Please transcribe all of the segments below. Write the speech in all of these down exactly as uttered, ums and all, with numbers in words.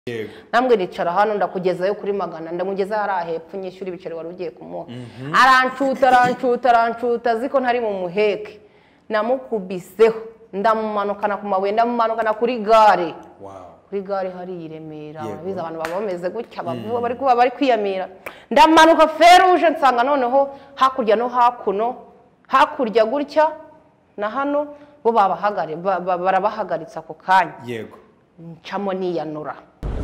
namwe nicara hano ndakugezayo kuri magana ndamugeza hari hepfo nyishyura ibiceri wari ugiye kumuha arancuta arancuta arancuta ziko ntari mu muheke namukubiseho ndamumanukana ku mabuye ndamumanukana kuri gare kuri gare hari iremera biza abantu baba bameze gutya bavuga bari kuba bari kwiyamira ndamanuka feruje nsanga noneho hakurya no hakuno hakurya gutya na hano bo babahagare barabahagaritsa ako kanya yego ncamo niyanura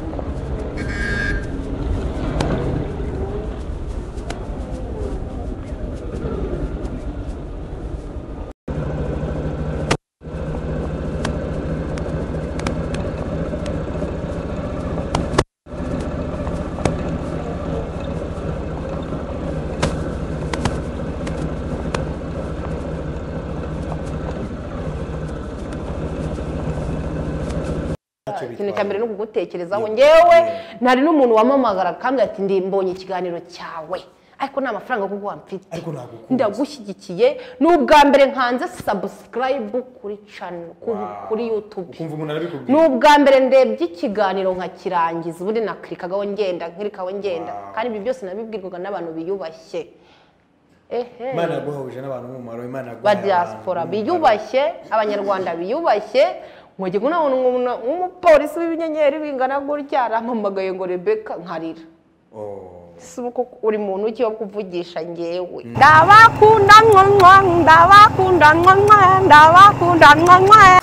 ikintu cya mbere no kugutekerezaho ngewe ntari n'umuntu wamamagara kandi ati ndi mbonye ikiganiro cyawe ariko nta mafaranga kuko wamfite ndagushyigikiye n'ubwa mbere nkanze subscribe kuri channel kuri YouTube n'ubwa mbere ndebye ikiganiro nkakirangiza ubundi naklikaga ngenda nkirikaho ngenda kandi ibi byose nabibwirwaga n'abantu biyubashye ehe Imana guhuje n'abantu mu maro Imana guhuje ba diaspora biyubashye abanyarwanda biyubashye Ngoje kuna umuntu umupolisi w'ibinyenyeri bingana gutya arampamagaye ngo Rebecca nkarira. Oh. Sibuko uri muntu ukiyo kuvugisha ngewe. Ndabakunda nkwa ndabakunda nkwa ndabakunda nkwa.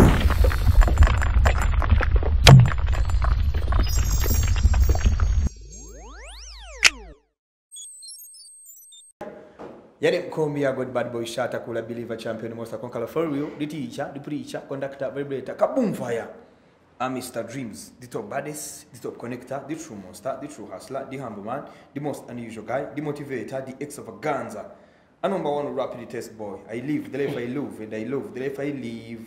Yale kombi ya God Bad Boy Shata Kula Believer Champion Most Conqueror for real, the teacher, the preacher, conductor, vibrator, kaboom fire. I'm Mister Dreams, the top baddest, the top connector, the true monster, the true hustler, the humble man, the most unusual guy, the motivator, the extravaganza. A number one rapid test boy. I live the life I love and I love the life I live.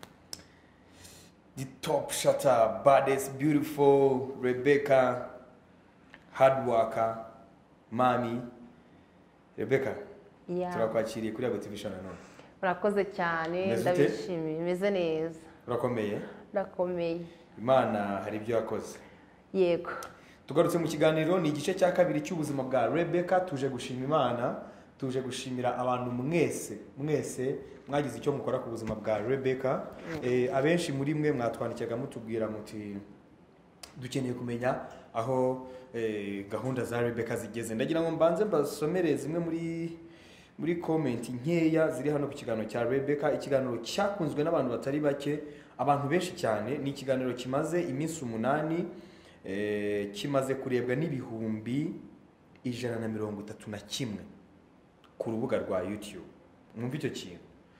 The top shutter, baddest, beautiful Rebecca, hard worker, mommy. Rebecca. Yeah. Turakwakiriye kuri Yago T V channel none. Urakoze cyane ndabishimiye meze neza. Urakomeye? Ndakomeye. Imana hari ibyo yakoze. Yego. Tugarutse mu kiganiro ni igice cya kabiri cy'ubuzima bwa Rebecca tuje gushima Imana, tuje gushimira abantu mwese, mwese mwagize icyo mukora ku buzima bwa Rebecca. Mm. Eh abenshi muri mwe mwatwandikiraga mutubwira muti dukeneye kumenya aho eh gahunda za Rebecca zigeze. Ndagira ngo mbanze mbasomere zimwe muri muri comment nkeya ziri hano ku kiganiro cya Rebecca. Ikiganiro cyakunzwe n'abantu batari bake, abantu benshi cyane. Ni ikiganiro kimaze iminsi umunani, eh kimaze kurebwa n'ibihumbi ijana na mirongo itatu na kimwe ku rubuga rwa YouTube. Mwumva icyo kintu.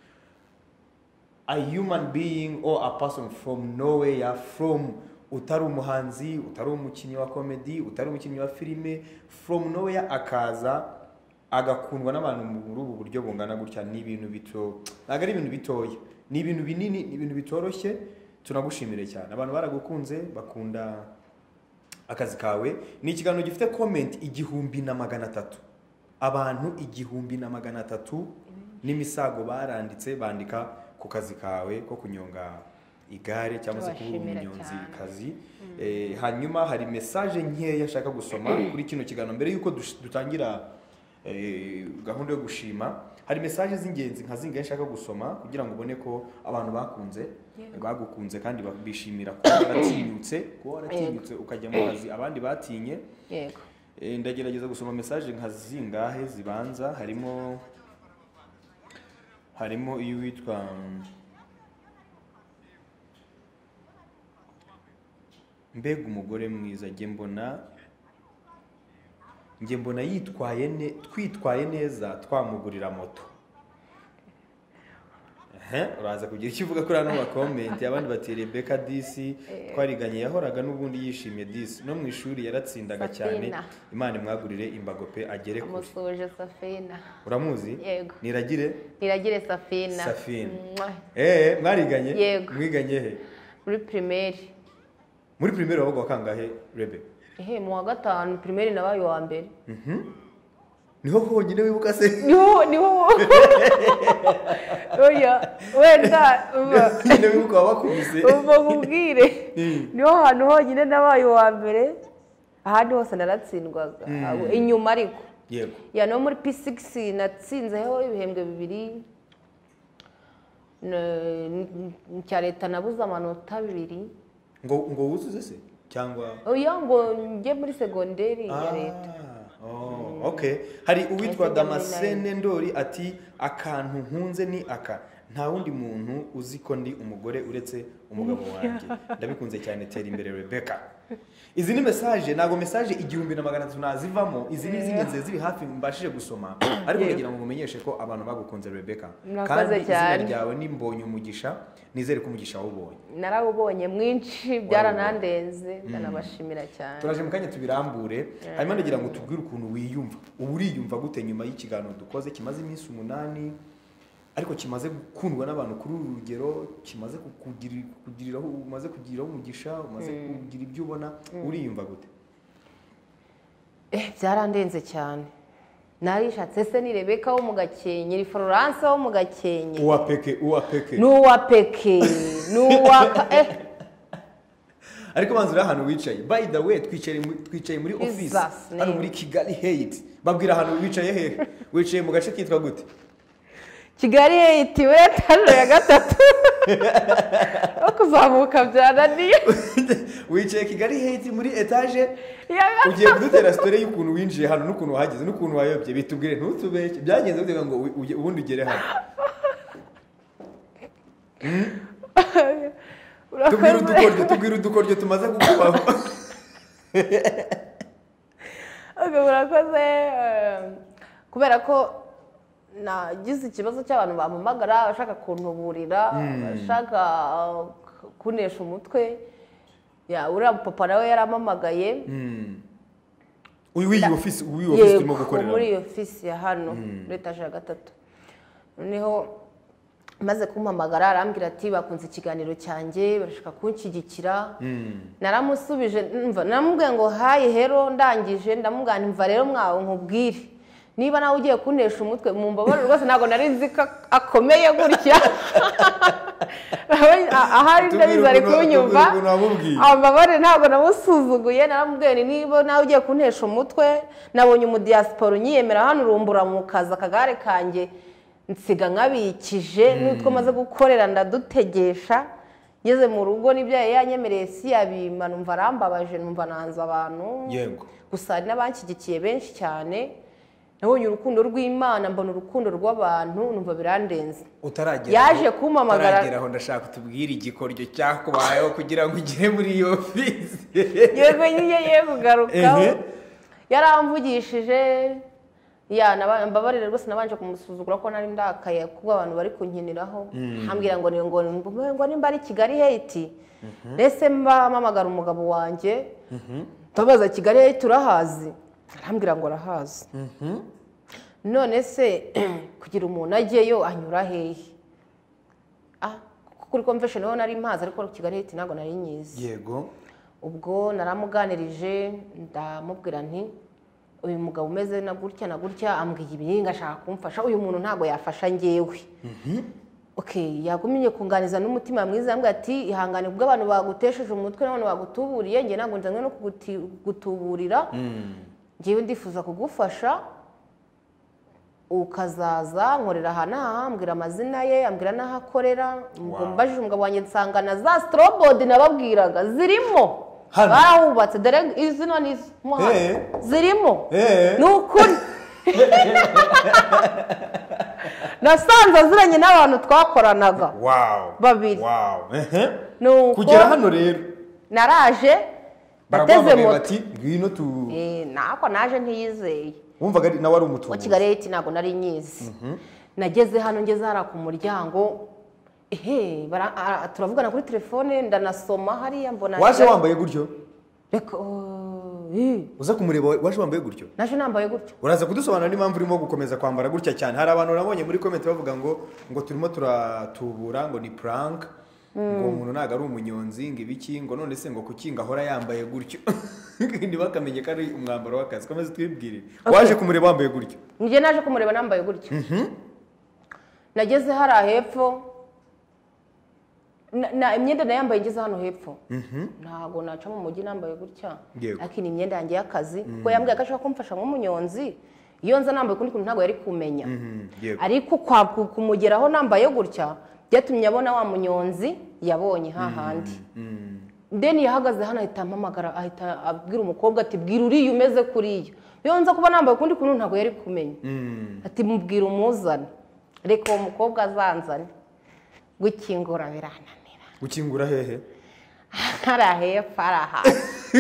A human being or a person from nowhere, from utari umuhanzi, utari umukinnyi wa comedy, utari umukinnyi wa filime, from nowhere akaza agakundwa n'abantu muri ubu buryo bungana gutya. Ni ibintu bito, ntago ari ibintu bitoya, ni ibintu binini, ni ibintu bitoroshye. Tunagushimire cyane, abantu baragukunze, bakunda akazi kawe. Ni ikiganiro gifite comment igihumbi na magana atatu, abantu igihumbi na magana atatu n'imisago baranditse bandika ku kazi kawe ko kunyonga igare cyangwa se kuba umunyonzi kazi. Mm. Eh hanyuma hari message nkeya shaka gusoma kuri kino kiganiro mbere yuko dutangira eh gahunda yo gushima. Hari message z'ingenzi nka zingaye shaka gusoma kugira ngo ubone ko abantu bakunze, yeah, bagukunze kandi bishimira ko baratinyutse, ko waratinyutse ukajya mu kazi abandi batinye. Yego. Eh ndagerageza gusoma message nka zingahe zibanza. Harimo harimo iyo witwa mbega umugore mwiza nge mbona nge mbona yitwaye ne twitwaye neza twamugurira moto. Eh uraza kugira ikivuga kuri hano ba comment abandi bati Rebecca disi twariganye yahoraga n'ubundi yishimye disi no mu ishuri yaratsindaga cyane. Imana mwagurire imbago pe agere ku Musoje Safina. Uramuzi? Yego. Niragire? Niragire Safina. Safina. Eh mwariganye? Mwiganye he? Muri primaire. Muri primaire wabaga kangahe Rebe? Ehe mu wa gatanu primaire nabaye wa mbere. Mhm. niho honyine wibuka se niho niho oya wenda nyine wibuka wabakubise uva kubwire niho hantu honyine nabaye uwa mbere ahandi hose naratsindwaga inyuma ariko yego ya no muri P six natsinzeho ibihembwe bibiri cya leta nabuze amanota abiri ngo ngo wuzuze se cyangwa oya ngo njye muri segonderi ya leta. Oh, okay. Hari uwitwa Damascene Ndori ati akantu nkunze ni aka nta wundi muntu uzi ko ndi umugore uretse umugabo wanjye ndabikunze cyane tera imbere Rebecca. Izi ni message nago message igihumbi na magana atatu nazivamo izi ni zingenze ziri hafi mbashije gusoma ariko kugira ngo mumenyeshe ko abantu bagukunze Rebecca kandi izina ryawe ni Mbonye umugisha nizere ko umugisha wubonye narawubonye mwinshi byaranandenze ndanabashimira cyane. Turaje mu kanya tubirambure hanyuma ndagira ngo tubwire ukuntu wiyumva ubu uriyumva gute nyuma y'ikiganiro dukoze kimaze iminsi umunani ariko kimaze gukundwa n'abantu kuri uru rugero kimaze kugiriraho umaze kugiraho umugisha umaze kugira ibyo ubona uriyumva gute? Eh byarandenze cyane narishatse se ni Rebecca wo mu Gakenke ni Florence wo mu Gakenke uwa peke uwa peke n'uwa peke n'uwa eh ariko banzura hano wicaye by the way twicaye twicaye muri office hano muri Kigali Hate babwira hano wicaye he wicaye mu gace kitwa gute? Kigali Hate we tano ya gatatu okuzamuka byananiye wicaye Kigali Hate muri etage ugiye kudutera story y'ukuntu winjiye hano n'ukuntu wahageze n'ukuntu wayobye bitubwire ntutubeke byagenze gute ngo ubundi ugere hano tubwire udukoryo tubwire udukoryo tumaze kukubaho okay urakoze kubera ko nagize ikibazo cy'abantu bampamagara bashaka kuntuburira bashaka kunesha umutwe ya uriya papa nawe yaramamagaye uyu w'iyi office uyu office turimo gukorera muri office ya hano leta ya gatatu niho maze kumpamagara arambwira ati bakunze ikiganiro cyanjye barashaka kunshyigikira naramusubije mva namubwiye ngo hayi hero ndangije ndamugana imva rero mwawe nkubwire niba nawe ugiye kunesha umutwe mu mbabare rwose ntago nari nzi ko akomeye gutya ahari ndabizi ari kunyumva ambabare ntago namusuzuguye naramubwiye niba nawe ugiye kunesha umutwe nabonye umudiaspora unyiyemera hano urumbura mu kazi akagare kanjye nsiga nkabikije n'utwo maze gukorera ndadutegesha ngeze mu rugo nibyo yanyemereye si yabima numva arambabaje numva nanze abantu yego gusa hari n'abanshyigikiye benshi cyane nabonye urukundo rw'Imana mbona urukundo rw'abantu numva birandenze utaragera yaje kumamagara utaragera aho ndashaka tubwira igikoryo cyakubayeho kugira ngo ugire muri iyo office yego nyine yegugaruka yaramvugishije ya mbabarire rwose nabanje kumusuzugura ko nari ndakaye kuko abantu bari kunkiniraho hambwira ngo ngo ngo nimba ari Kigali Hate ndetse mbamamagara umugabo wanjye tabaza Kigali Hate turahazi arambwira ngo arahazi none se kugira umuntu ajyeyo anyura hehe ah kuri convention ho nari mpaza ariko Kigali Hate ntago nari nyizi yego ubwo naramuganirije ndamubwira nti uyu mugabo umeze na gutya na gutya ambwiye ibinga ashaka kumfasha uyu muntu ntago yafasha ngewe okay yagumye kunganiza n'umutima mwiza ambwa ati ihangane kubwo abantu bagutesheje umutwe n'abantu bagutuburiye nge ntago nzanwe no kugutuburira ngewe ndifuza kugufasha ukazaza nkorera hana ambwira amazina ye ambwira naho akorera ngo mbajije umugabo wanjye nsanga na za strobod nababwiraga zirimo barahubatse dore izino ni zirimo nukuri nasanze aziranye n'abantu twakoranaga babiri kugera hano rero naraje nateze moto ngwino tu eh nako naje ntiyizeye wumvaga nawe ari umutungo wa Kigali Hate ntago nari nyizi nageze hano ngeze hara ku muryango ehe turavugana kuri telefone ndanasoma hariya mbona waje wambaye gutyo reka eh uza kumureba waje wambaye gutyo naje nambaye gutyo uraza kudusobanura n'impamvu urimo gukomeza kwambara gutya cyane hari abantu nabonye muri comment bavuga ngo ngo turimo turatubura ngo ni prank ngo umuntu naga ari umunyonzi ngo ibiki ngo none se ngo kukinga hora yambaye gutyo ntibakamenye ko ari umwambaro w'akazi. Komeza twibwire. Waje kumureba wambaye gutyo? Njye naje kumureba nambaye gutyo. Nageze hariya hepfo na imyenda nayambaye ngeze hano hepfo. Ntago naca mu mujyi nambaye gutya. Lakini imyenda yanjye y'akazi ko yambwiye ko ashaka kumfasha nk'umunyonzi. Iyo nza nambaye kundi kuntu ntago yari kumenya. Ariko kwa kumugeraho nambaye gutya byatumye abona wa munyonzi yabonye hahandi. Deni yahagaze hano ahita mpamagara ahita abwira umukobwa ati bwira uriya umeze kuriya. Iyo nza kuba nambaye kundi kuntu ntago yari kumenya. Ati mubwira umuzana. Reka uwo mukobwa azanzane. Gukingura birananira. Gukingura hehe? Hariya hepfo hari hasi.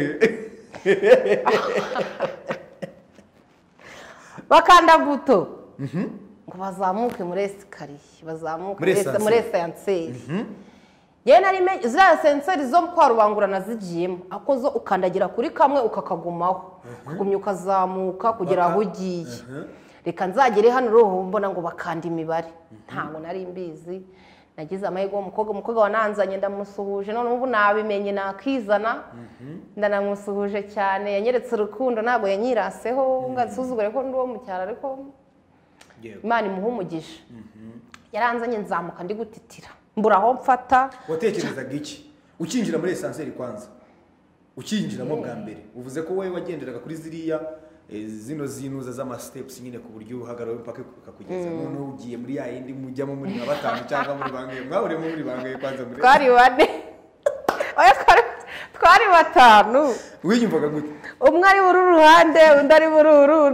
Bakanda buto. Ngo bazamuke muri esikariye, bazamuke muri esanseri. Yewe nari menye ziriya senseri zo kwa Rubangura zigiyemo ako zo ukandagira kuri kamwe ukakagumaho ukagumya ukazamuka kugera aho ugiye. Reka nzagere hano roho mbona ngo bakanda imibare ntago nari mbizi. Nagize amahirwe umukobwa umukobwa wananzanye ndamusuhuje none ubu nabimenye nakizana ndanamusuhuje cyane yanyeretse urukundo ntago yanyiraseho ngasuzugure ko ndi wo mu cyaro ariko Imana imuhumugisha. Yaranzanye nzamuka ndi gutitira mbura aho mfata. Watekerezaga iki ukinjira muri esanseri kwanza? Ukinjiramo bwa mbere uvuze ko wowe wagenderaga kuri ziriya zino zinuza z'ama steps nyine ku buryo uhagarara mpaka kakugeza none ugiye muri ya yindi mujyamo muri na batanu cyangwa muri bangaye mwabure muri bangaye kwanza muri twari bane oya twari batanu. Wiyumvaga gute? Umwe ari buru ruhande undi ari bururu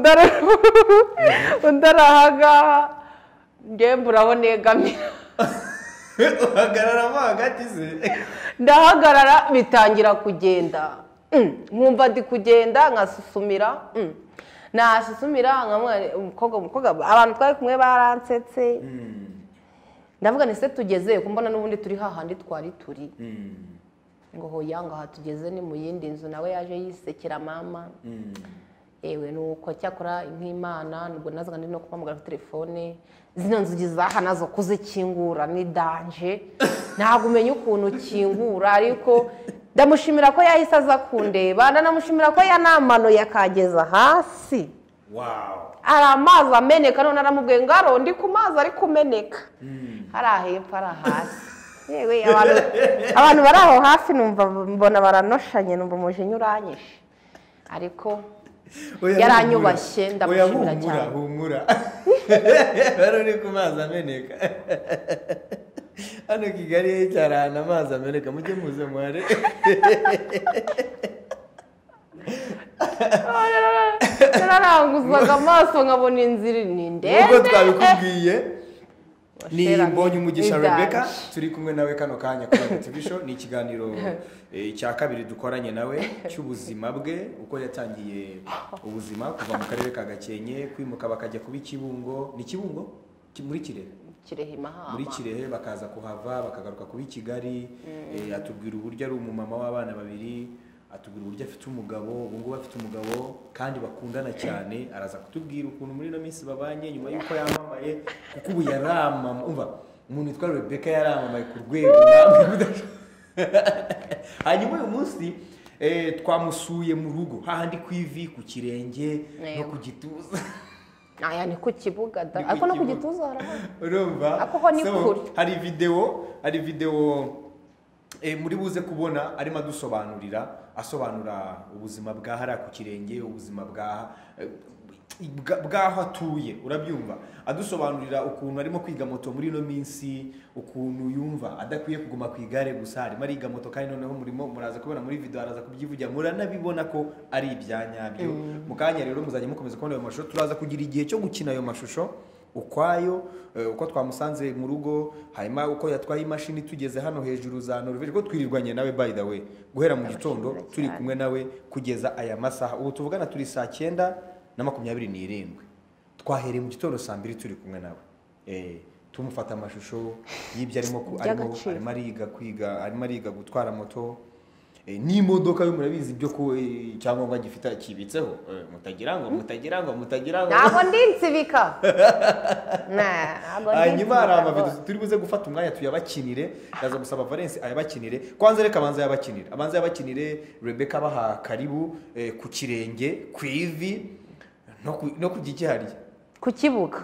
undi arahaga ngembe urabonegamiye uhagararamo hagati se? Ndahagarara bitangira kugenda nkumva ndi kugenda nkasusumira nasusumira nkamwe umukobwa umukobwa abantu twari kumwe baransetse ndavuga ni se tugeze kumbona n'ubundi turi hahandi twari turi ngo hoya ngo hatugeze ni mu yindi nzu nawe yaje yisekera mama. Ewe nuko cyakora nk'Imana nubwo nazaga ndi no kupamugara ku telefone zino nzugi zaha nazo kuzikingura ni danje ntago umenye ukuntu ukingura ariko ndamushimira ko yahise aza kundeba ndanamushimira ko yanamano yakageza hasi. Wow. Ari amazi ameneka none aramubwiye ngaro ndi ku mazi ari kumeneka. Hari hepfo ari hasi. Yewe abantu abantu bari aho hafi numva mbona baranoshanye numva umujinya uranyishe ariko yaranyubashye ndamushimira cyane. Humura bari uri ku mazi ameneka. Hano Kigali cyarana amazi ameneka mujye muze mware. Nararanguzaga amaso nkabona inzira ni ndende. Ubwo twabikubwiye ni Mbonye Umugisha Rebecca turi kumwe nawe kano kanya kuri T V show. Ni ikiganiro cya kabiri dukoranye nawe cy'ubuzima bwe uko yatangiye ubuzima kuva mu karere ka Gakenke kwimuka bakajya kuba Kibungo. Ni Kibungo muri Kirehe Kirehe Mahama muri Kirehe bakaza kuhava bakagaruka kuba Kigali. Atubwira uburyo ari umumama w'abana babiri, atubwira uburyo afite umugabo ubu ngubu afite umugabo kandi bakundana cyane. Araza kutubwira ukuntu muri no minsi babanye nyuma yuko yamamaye kuko ubu yaramama umva umuntu witwa Rebecca yaramamaye ku rwego namwe. Hanyuma uyu munsi twamusuye mu rugo hahandi kwivi ku kirenge no ku gituza. Aya ni ku kibuga da ariko no ku gituza harahari urumva ako ni kuri. Hari video hari video eh muri buze kubona arimo adusobanurira asobanura ubuzima bwa hara ku kirenge ubuzima bwa bwaho atuye urabyumva adusobanurira ukuntu arimo kwiga moto muri no minsi ukuntu yumva adakwiye kuguma ku igare gusa arimo ariga moto kandi noneho murimo muraza kubona muri video araza kubyivugira muranabibona ko ari ibyanyabyo. Mukanya rero muzanye mukomeza kubona ayo mashusho turaza kugira igihe cyo gukina ayo mashusho ukwayo uko twamusanze mu rugo hanyuma uko yatwaye imashini tugeze hano hejuru za Norvege ko twirirwanye nawe by the way guhera mu gitondo turi kumwe nawe kugeza aya masaha ubu tuvugana turi saa cyenda na makumyabiri n'irindwi twahereye mu gitondo saa mbiri turi kumwe nawe eh tumufata amashusho y'ibyo arimo arimo arimo ariga kwiga arimo ariga gutwara moto n'imodoka yo murabizi ibyo ko icyangombwa gifite kibitseho mutagira ngo mutagira ngo mutagira ngo ntabwo ndinsibika hanyuma hari amavido turi buze gufata umwanya tuyabakinire ndaza gusaba Valence ayabakinire kwanza reka abanza yabakinire abanza yabakinire Rebecca baha karibu ku kirenge ku ivi no ku gikihari ku kibuga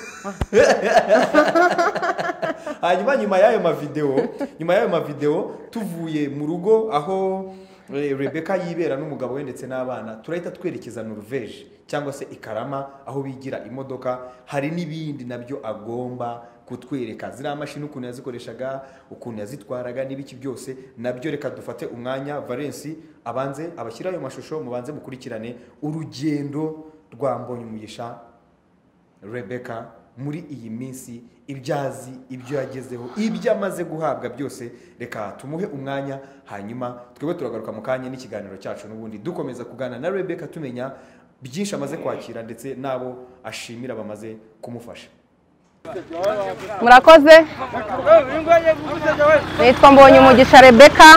hanyuma nyuma y'ayo mavideo nyuma y'ayo mavideo tuvuye mu rugo aho Rebecca yibera n'umugabo we ndetse n'abana turahita twerekeza Norvège cyangwa se Ikarama aho bigira imodoka hari n'ibindi nabyo agomba kutwereka ziriya mashini ukuntu yazikoreshaga ukuntu yazitwaraga n'ibiki byose nabyo reka dufate umwanya Valence abanze abashyira ayo mashusho mubanze mukurikirane urugendo rwa Mbonyumugisha Rebecca muri iyi minsi ibyazi ibyo yagezeho ibyo amaze guhabwa byose reka tumuhe umwanya hanyuma twebwe turagaruka mu kanya n'ikiganiro cyacu n'ubundi dukomeza kugana na Rebecca tumenya byinshi amaze kwakira ndetse nabo ashimira bamaze kumufasha. Murakoze nitwa Mbonyumugisha Rebecca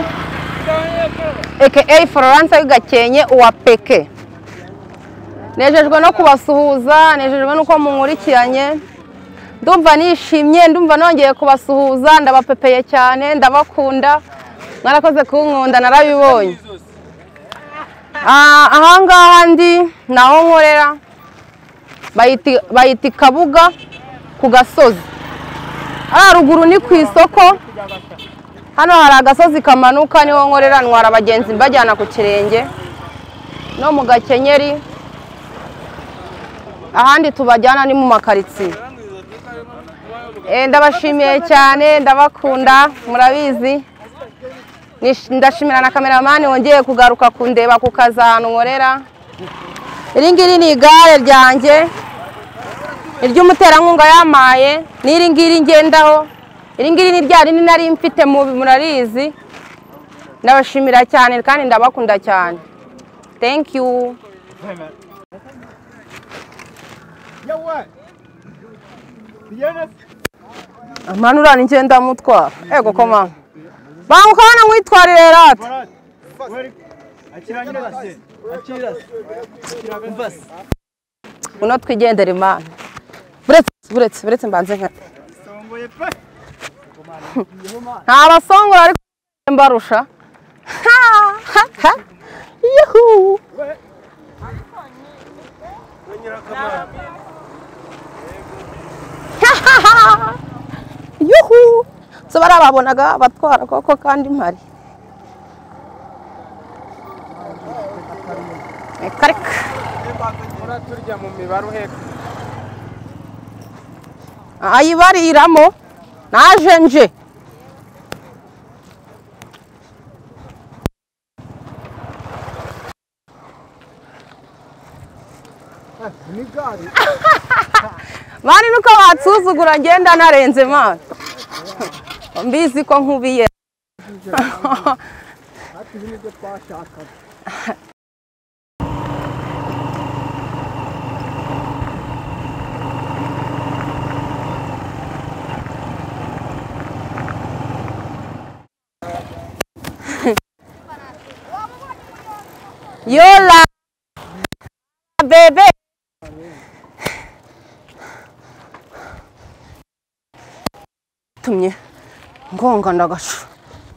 aka Florence Gakenye uwa peke. Nejejwe no kubasuhuza nejejwe nuko munkurikiranye ndumva nishimye ndumva nongeye kubasuhuza ndabapepeye cyane ndabakunda mwarakoze kunkunda narabibonye ah aha ngaha ndi naho nkorera bayiti bayiti Kabuga ku gasozi ara ruguru ni ku isoko hano hari agasozi kamanuka niho nkorera ntwara abagenzi mbajyana ku kirenge no mu Gakenyeri ahandi tubajyana ni mu makaritsiye. Ndabashimiye cyane ndabakunda murabizi ndashimira na cameraman wongeye kugaruka kundeba ku kazano nkorera. Iri ngiri ni igare ryanjye iry'umuterankunga yamaye n'iri ngiri ngendaho iri ngiri ni ryari ni nari mfite mu murarizi ndabashimira cyane kandi ndabakunda cyane. Thank you. Amanura ni ngenda mutwara ego koma bangukana mwitwarire rata uno twigendera Imana buretse buretse buretse mbanze nka nta basongora ariko mbarusha yuhu yuhu so barababonaga batwara koko kandi mpari ekarika ora turya mu mibaru heka ayibariramo naje nje ni gari Mani nuko batsuzugura ngenda narenze Mana mbizi ko nkubiye ati nibyo twashaka Yola bebe tumye ngonga ndagasho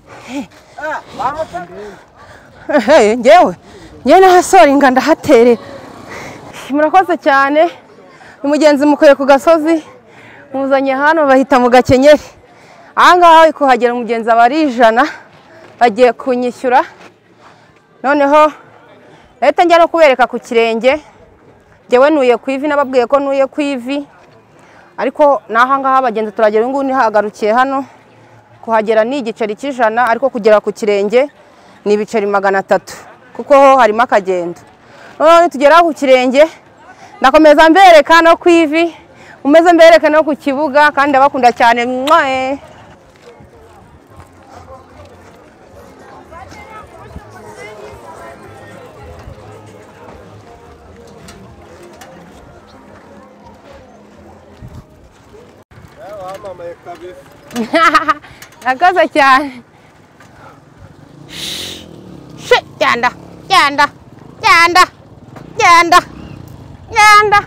eh ngewe nyene hasori nga ndahatere. Murakoze cyane umugenzi mukoye ku gasozi muzanye hano bahita mu Gakenyeri ahangaha kuhagera umugenzi abarijana bagiye kunyishyura noneho leta njya no kubereka ku kirenge ngewe nuye ku ivi nababwiye ko nuye ku ivi ariko nahangaha abagenzi turagera ngo ni hagarukiye hano kuhagera ni igiceri cy'ijana ariko kugera ku kirenge ni ibiceri magana atatu kuko ho harimo akagendo. None tugera ku kirenge ndakomeza mbereka no ku ivi umeze mbereka no ku kibuga kandi abakunda cyane mwae Nakaza cyane genda genda genda genda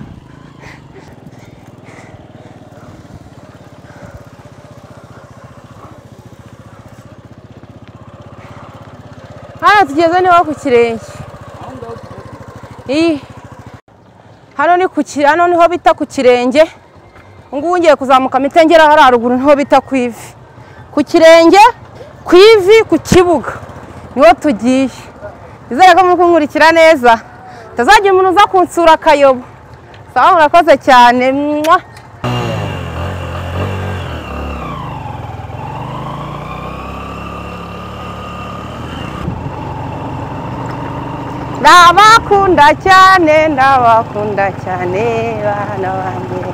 hano tugeze niho ku kirenge iyi hano ni ku kirenge hano niho bita ku kirenge ngubu ngiye kuzamuka mitengera hari haruguru niho bita ku ivi ku kirenge ku ivi ku kibuga niho tugiye izere ko muri kunkurikira neza tazagira umuntu uza kunsura akayobo sawa murakoze cyane mwa ndabakunda cyane ndabakunda cyane bana banjye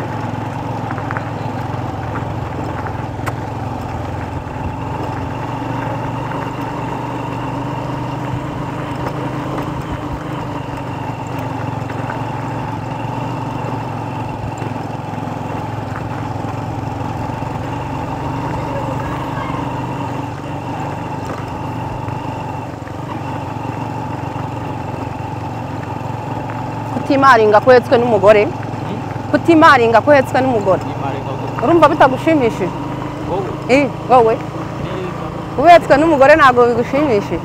kutimaringa kohetswe n'umugore kutimaringa kohetswe n'umugore urumva bitagushimishije eh wowe kohetswe n'umugore ntago bigushimishije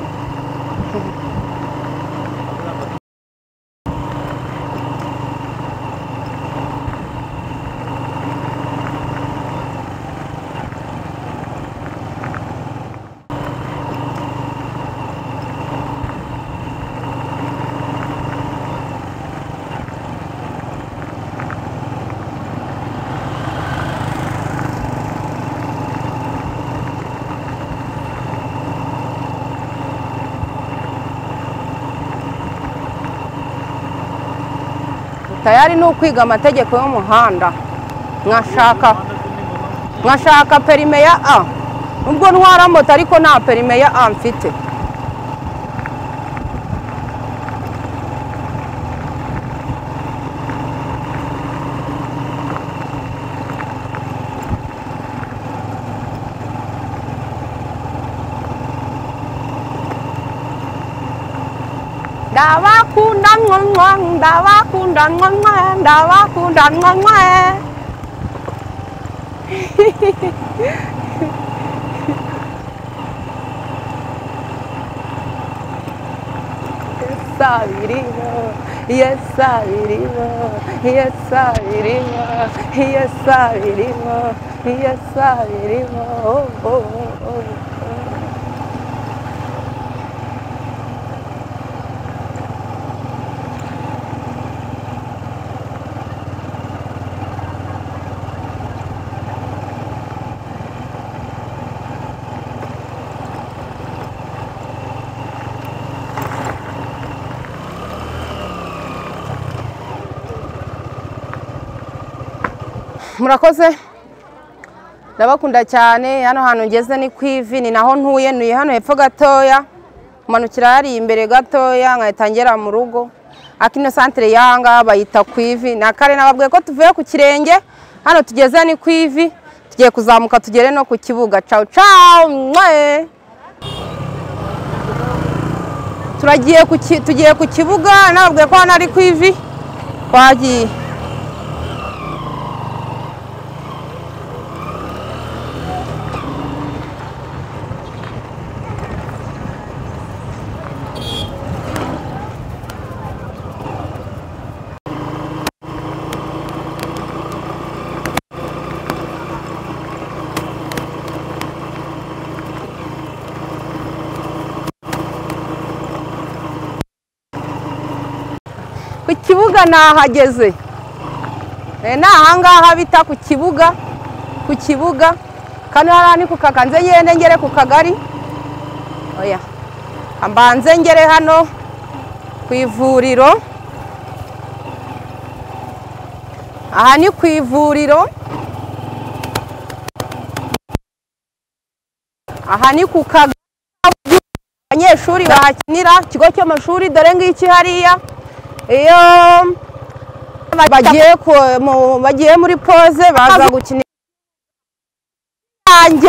tayari ni ukwiga amategeko y'umuhanda mwashaka mwashaka perime ya A nubwo ntwara moto ariko nta perime ya A mfite ndabakunda nkwa ndabakunda nkwa ndabakunda nkwa sabirimo yes sabirimo yes sabirimo yes sabirimo yes sabirimo oh oh oh murakoze ndabakunda cyane hano hantu ngeze ni kwivi ni naho ntuye ntuye hano hepfo gatoya manukira hari imbere gatoya nkahitangera mu rugo akino centre yanga bayita kwivi nakare nababwiye ko tuvuye ku kirenge hano tugeze ni kwivi tugiye kuzamuka tugere no ku kibuga ciao ciao mwe turagiye ku tugiye ku kibuga nababwiye ko hano ari kwivi twagiye ku kibuga nahageze ni ahangaha bita ku kibuga ku kibuga kandi hariya ni ku kakanze yende ngere ku kagari oya ambanze ngere hano ku ivuriro aha ni ku ivuriro aha ni ku kagari abanyeshuri bahakinira ikigo cy'amashuri dore ngiki hariya iyo bagiye bagiye muri pose baza gukinira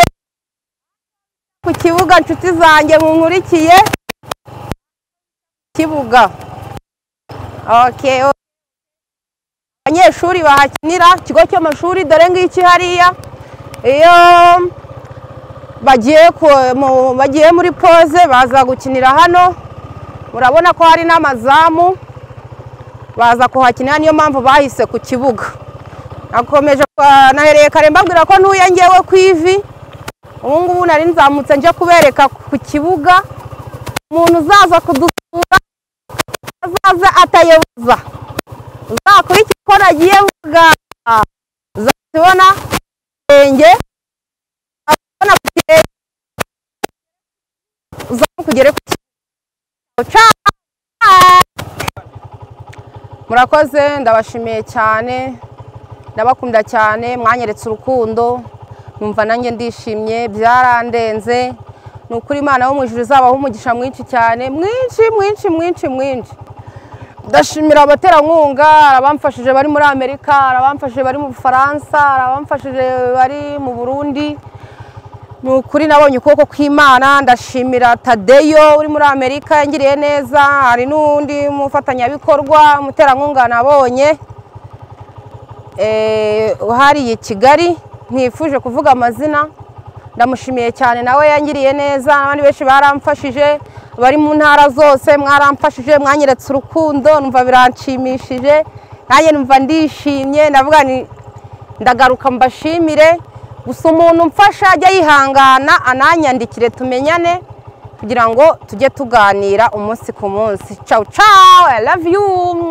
ku kibuga inshuti zanjye munkurikiye kibuga. Okay, abanyeshuri bahakinira ikigo cy'amashuri dore ngiki hariya iyo bagiye bagiye muri pause baza gukinira hano. Murabona ko hari n'amazamu baza kuhakinira, niyo mpamvu bahise ku kibuga. Nakomeje nahereye kare mbabwira ko ntuye ngewe ku ivi, ubu ngubu nari nzamutse nje kubereka ku kibuga. Umuntu uzaza kudusura azaza atayoboza, uzakurikira ko nagiye vuga, uzabona enge uzabona kugere uzamukugere ku kibuga. Murakoze, ndabashimiye cyane, ndabakunda cyane, mwanyeretse urukundo, numva nanjye ndishimye, byarandenze. Nukuri Imana wo mu ijuru izabaho umugisha mwinshi cyane, mwinshi mwinshi mwinshi mwinshi. Ndashimira abaterankunga, abamfashije bari muri Amerika, abamfashije bari mu Bufaransa, abamfashije bari mu Burundi. Nukuri nabonye ukuboko kw'Imana. Ndashimira Tadeyo uri muri Amerika yangiriye neza, hari n'undi mufatanyabikorwa umuterankunga nabonye eh uhari i Kigali, ntifuje kuvuga amazina. Ndamushimiye cyane, nawe yangiriye neza. Abandi benshi baramfashije bari mu ntara zose, mwaramfashije, mwanyeretse urukundo, numva biranshimishije, nanjye numva ndishimye. Ndavuga ni ndagaruka mbashimire. Gusa umuntu mfasha ajya yihangana ananyandikire tumenyane kugira ngo tujye tuganira umunsi ku munsi. Ciao ciao, I love you.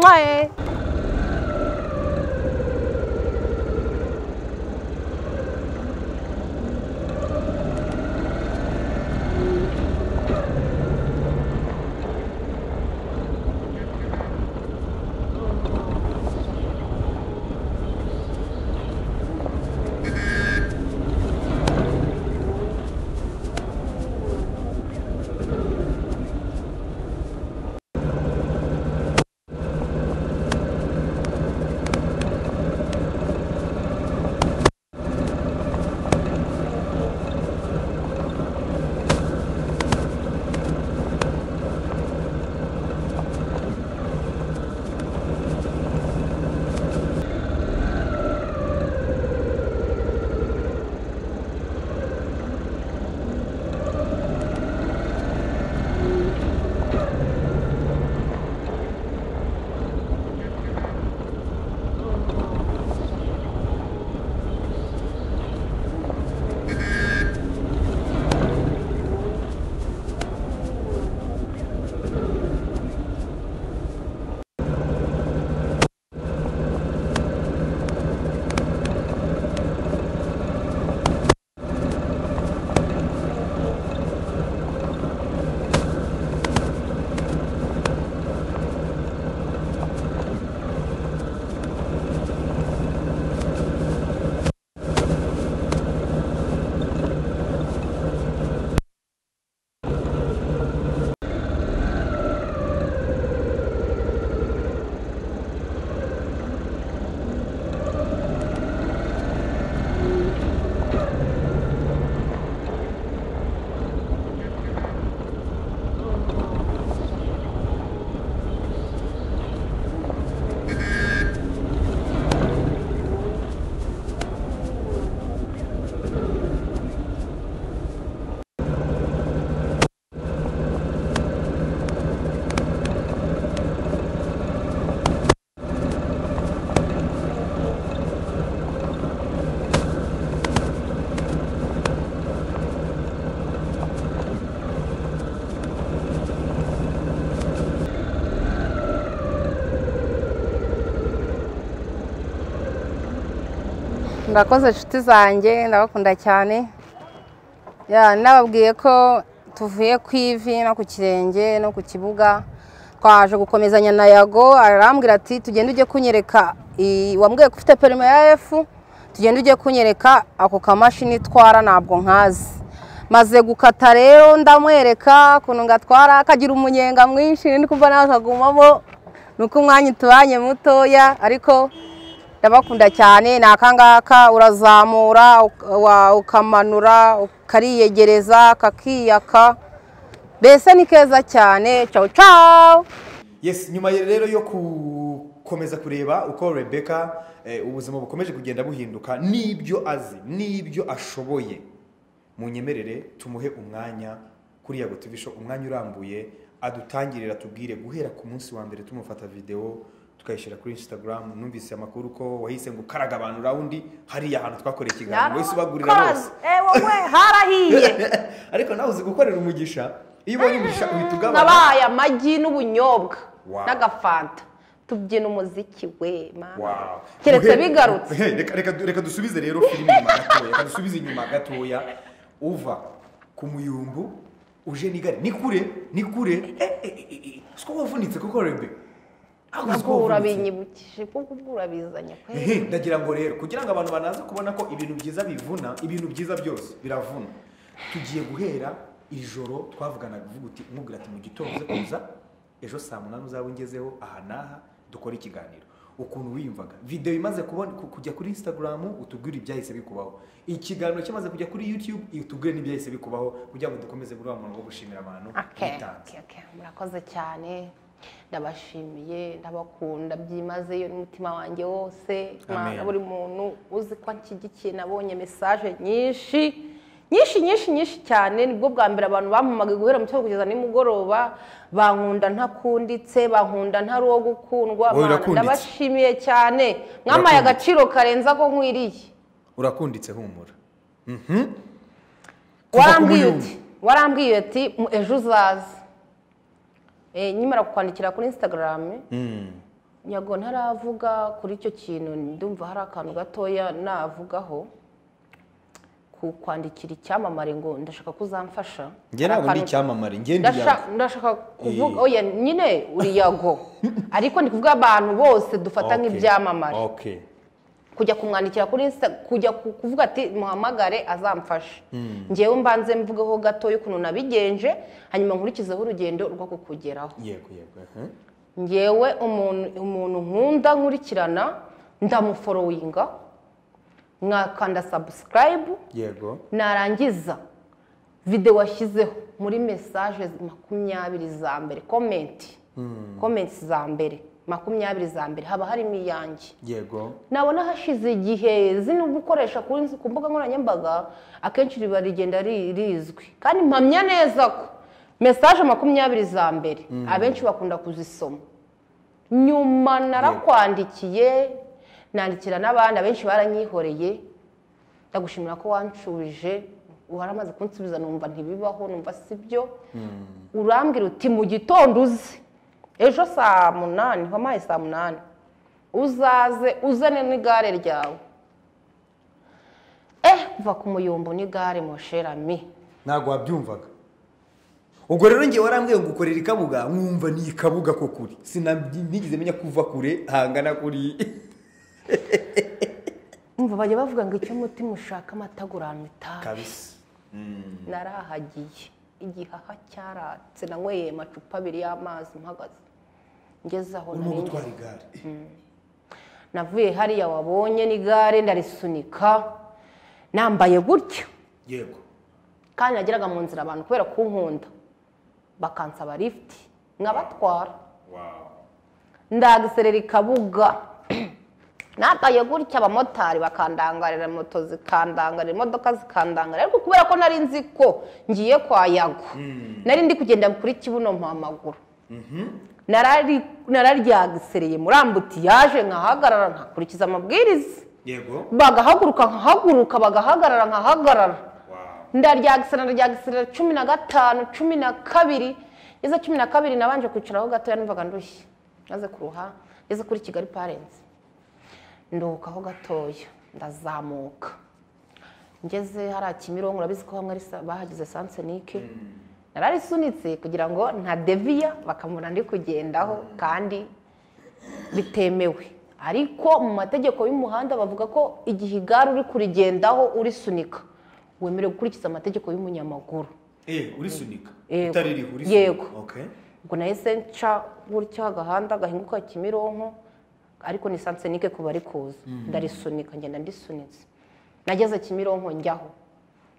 Ndakoze inshuti zanjye, ndabakunda cyane. Ya nababwiye ko tuvuye ku ivi no ku kirenge no ku kibuga, twaje gukomezanya na Yago. Arambwira ati tugende ujye kunyereka, wambwiye ko ufite perime ya F, tugende ujye kunyereka ako kamashini twara ntabwo nkazi. Maze gukata rero ndamwereka kuntu ngatwara, akagira umunyenga mwinshi, ndi kumva nakagumamo, nuko umwanya tubanye mutoya, ariko ndabakunda cyane. Nakangaka urazamura ukamanura ukariyegereza kakiyaka, mbese ni keza cyane. Ciao ciao. Yes, nyuma rero yo gukomeza kureba uko Rebecca eh, ubuzima bukomeje kugenda buhinduka n'ibyo azi n'ibyo ashoboye, munyemerere tumuhe umwanya kuri Yago T V Show, umwanya urambuye adutangirira tubwire guhera ku munsi wa mbere tumufata video tukayishira kuri Instagram. Numvise amakuru ko wahise ngo karaga abantu rawundi hariya ahantu twakoreye ikiganiro wese bagurira bose. Eh wowe harahiye. Ariko nawe uzi gukorera umugisha, iyo ubonye umugisha uhitugabana. Nabaye amagi n'ubunyobwa Wow. n'agafanta tubyina umuziki we mama. Wow. Keretse bigarutse. Reka reka reka dusubize rero filime inyuma gatoya. Reka dusubize inyuma gatoya. Uva ku muyumbu uje nigare ni kure ni kure eh eh siko wavunitse kuko Rebe ahubwo urabinyibukije kuko urabizanya kwe. Eh ndagira ngo rero kugira ngo abantu banaze kubona ko ibintu byiza bivuna, ibintu byiza byose biravuna. Tugiye guhera ijoro twavugana kuvuga uti umubwira ati mu gitondo uze kuza ejo saa munani uzaba ungezeho aha naha dukora ikiganiro. Ukuntu wiyumvaga video imaze kubona kujya kuri Instagram utubwira ibyahise bikubaho, ikiganiro kimaze kujya kuri YouTube utubwire n'ibyahise bikubaho kugira ngo dukomeze buri muntu wo gushimira abantu. Okay, okay, okay. Murakoze cyane, ndabashimiye, ndabakunda byimazeyo n'umutima wanjye wose. Mana buri muntu uzi ko nshyigikiye, nabonye message nyinshi nyinshi nyinshi nyinshi cyane. Nibwo bwa mbere abantu bampamagaye guhera mu cyo kugeza nimugoroba, bankunda ntakunditse, bankunda ntari uwo gukundwa. Ndabashimiye cyane, mwamaye agaciro karenza ko nkwiriye. Urakunditse humura. Mhm. Warambwiye uti warambwiye ati ejo uzaza. Eh nyimara kukwandikira kuri Instagram. Mm. Nyago ntaravuga kuri icyo kintu, ndumva hari akantu gatoya navugaho kwandikira icyamamare ngo ndashaka kuzamfasha. Nge ntabwo ndi icyamamare, nge ndi Yago. Ndashaka kuvuga oya nyine uri Yago. Ariko ndi kuvuga abantu bose dufata nk'ibyamamare. Okay. Kujya kumwandikira kuri Insta, kujya kuvuga ati muhamagare azamfasha. Ngewe mbanze mvugeho gato y'ukuntu nabigenje, hanyuma nkurikizeho urugendo rwo kukugeraho. Yego yego. Ngewe umuntu umuntu nkunda nkurikirana ndamufollowinga, mwakanda subscribe. Yego. Narangiza video washyizeho muri messages makumyabiri za mbere, comment mm. comments za mbere makumyabiri za mbere haba harimo iyanjye. Yego. Nabona hashize igihe zino gukoresha kuri ku mbuga nkoranyambaga akenshi riba rigenda rizwi, kandi mpamya neza ko message makumyabiri za mbere mm. abenshi bakunda kuzisoma. Nyuma narakwandikiye, nandikira n'abandi abenshi baranyihoreye. Ndagushimira ko wanshubije, waramaze kunsubiza numva ntibibaho, numva sibyo. Mm. Urambwira uti mu gitondo uze ejo saa munani, hamaye saa munani uzaze uzane n'igare ryawe. Eh kuva ku muyumbu n'igare mosherami ntago wabyumvaga. Ubwo rero ngiye warambwiye ngo ukorera ikabuga, mwumva ni ikabuga ko kuri sinigeze menya kuva kure hangana kuri. Umva bajya bavuga ngo icyo mutima ushaka amatagurana itabi kabisa. Mm. Narahagiye igihaha cyaratse, nanyweye amacupa abiri y'amazi mpagaze ngeze aho nari gutwara igare. Mm. Navuye hariya wabonye n'igare ndarisunika nambaye gutyo. Yego. Kandi nageraga mu nzira abantu kubera kunkunda bakansaba lift nkabatwara. Wow. Ndagiserera ikabuga nambaye gutya, abamotari bakandangarira, moto zikandangarira, imodoka zikandangarira. Ariko kubera ko nari nzi ko ngiye kwa Yago, mm. nari ndi kugenda kuri Kibuno mpamaguru. Mhm. Narari nararyagisereye murambuti yaje nkahagarara nkakurikiza amabwiriza. Yego. Bagahaguruka nkahaguruka, bagahagarara nkahagarara. Wow. Ndaryagisera ndaryagisera cumi na gatanu cumi na kabiri. Iza cumi na kabiri nabanje kwicaraho gato yanumvaga ndushye. Naze kuruha ize kuri Kigali Parents. Ndukaho gatoya ndazamuka ngeze hari Kimironko, urabizi ko hamwe ari bahagize Sansenike. Mm. Nararisunitse kugira ngo nta devia bakamura ndi kugendaho, mm. kandi bitemewe. Ariko mu mategeko y'umuhanda bavuga ko igihe igare uri kurigendaho urisunika wemerewe gukurikiza amategeko y'umunyamaguru. Eh urisunika e, utariri urisunika. Yego. Okay. Ubwo nahise nca gutya agahanda gahinguka Kimironko, ariko ni Sansenike kuba ari kuza. Mm. Ndarisunika ngenda ndisunitse. Nageze Kimironko njyaho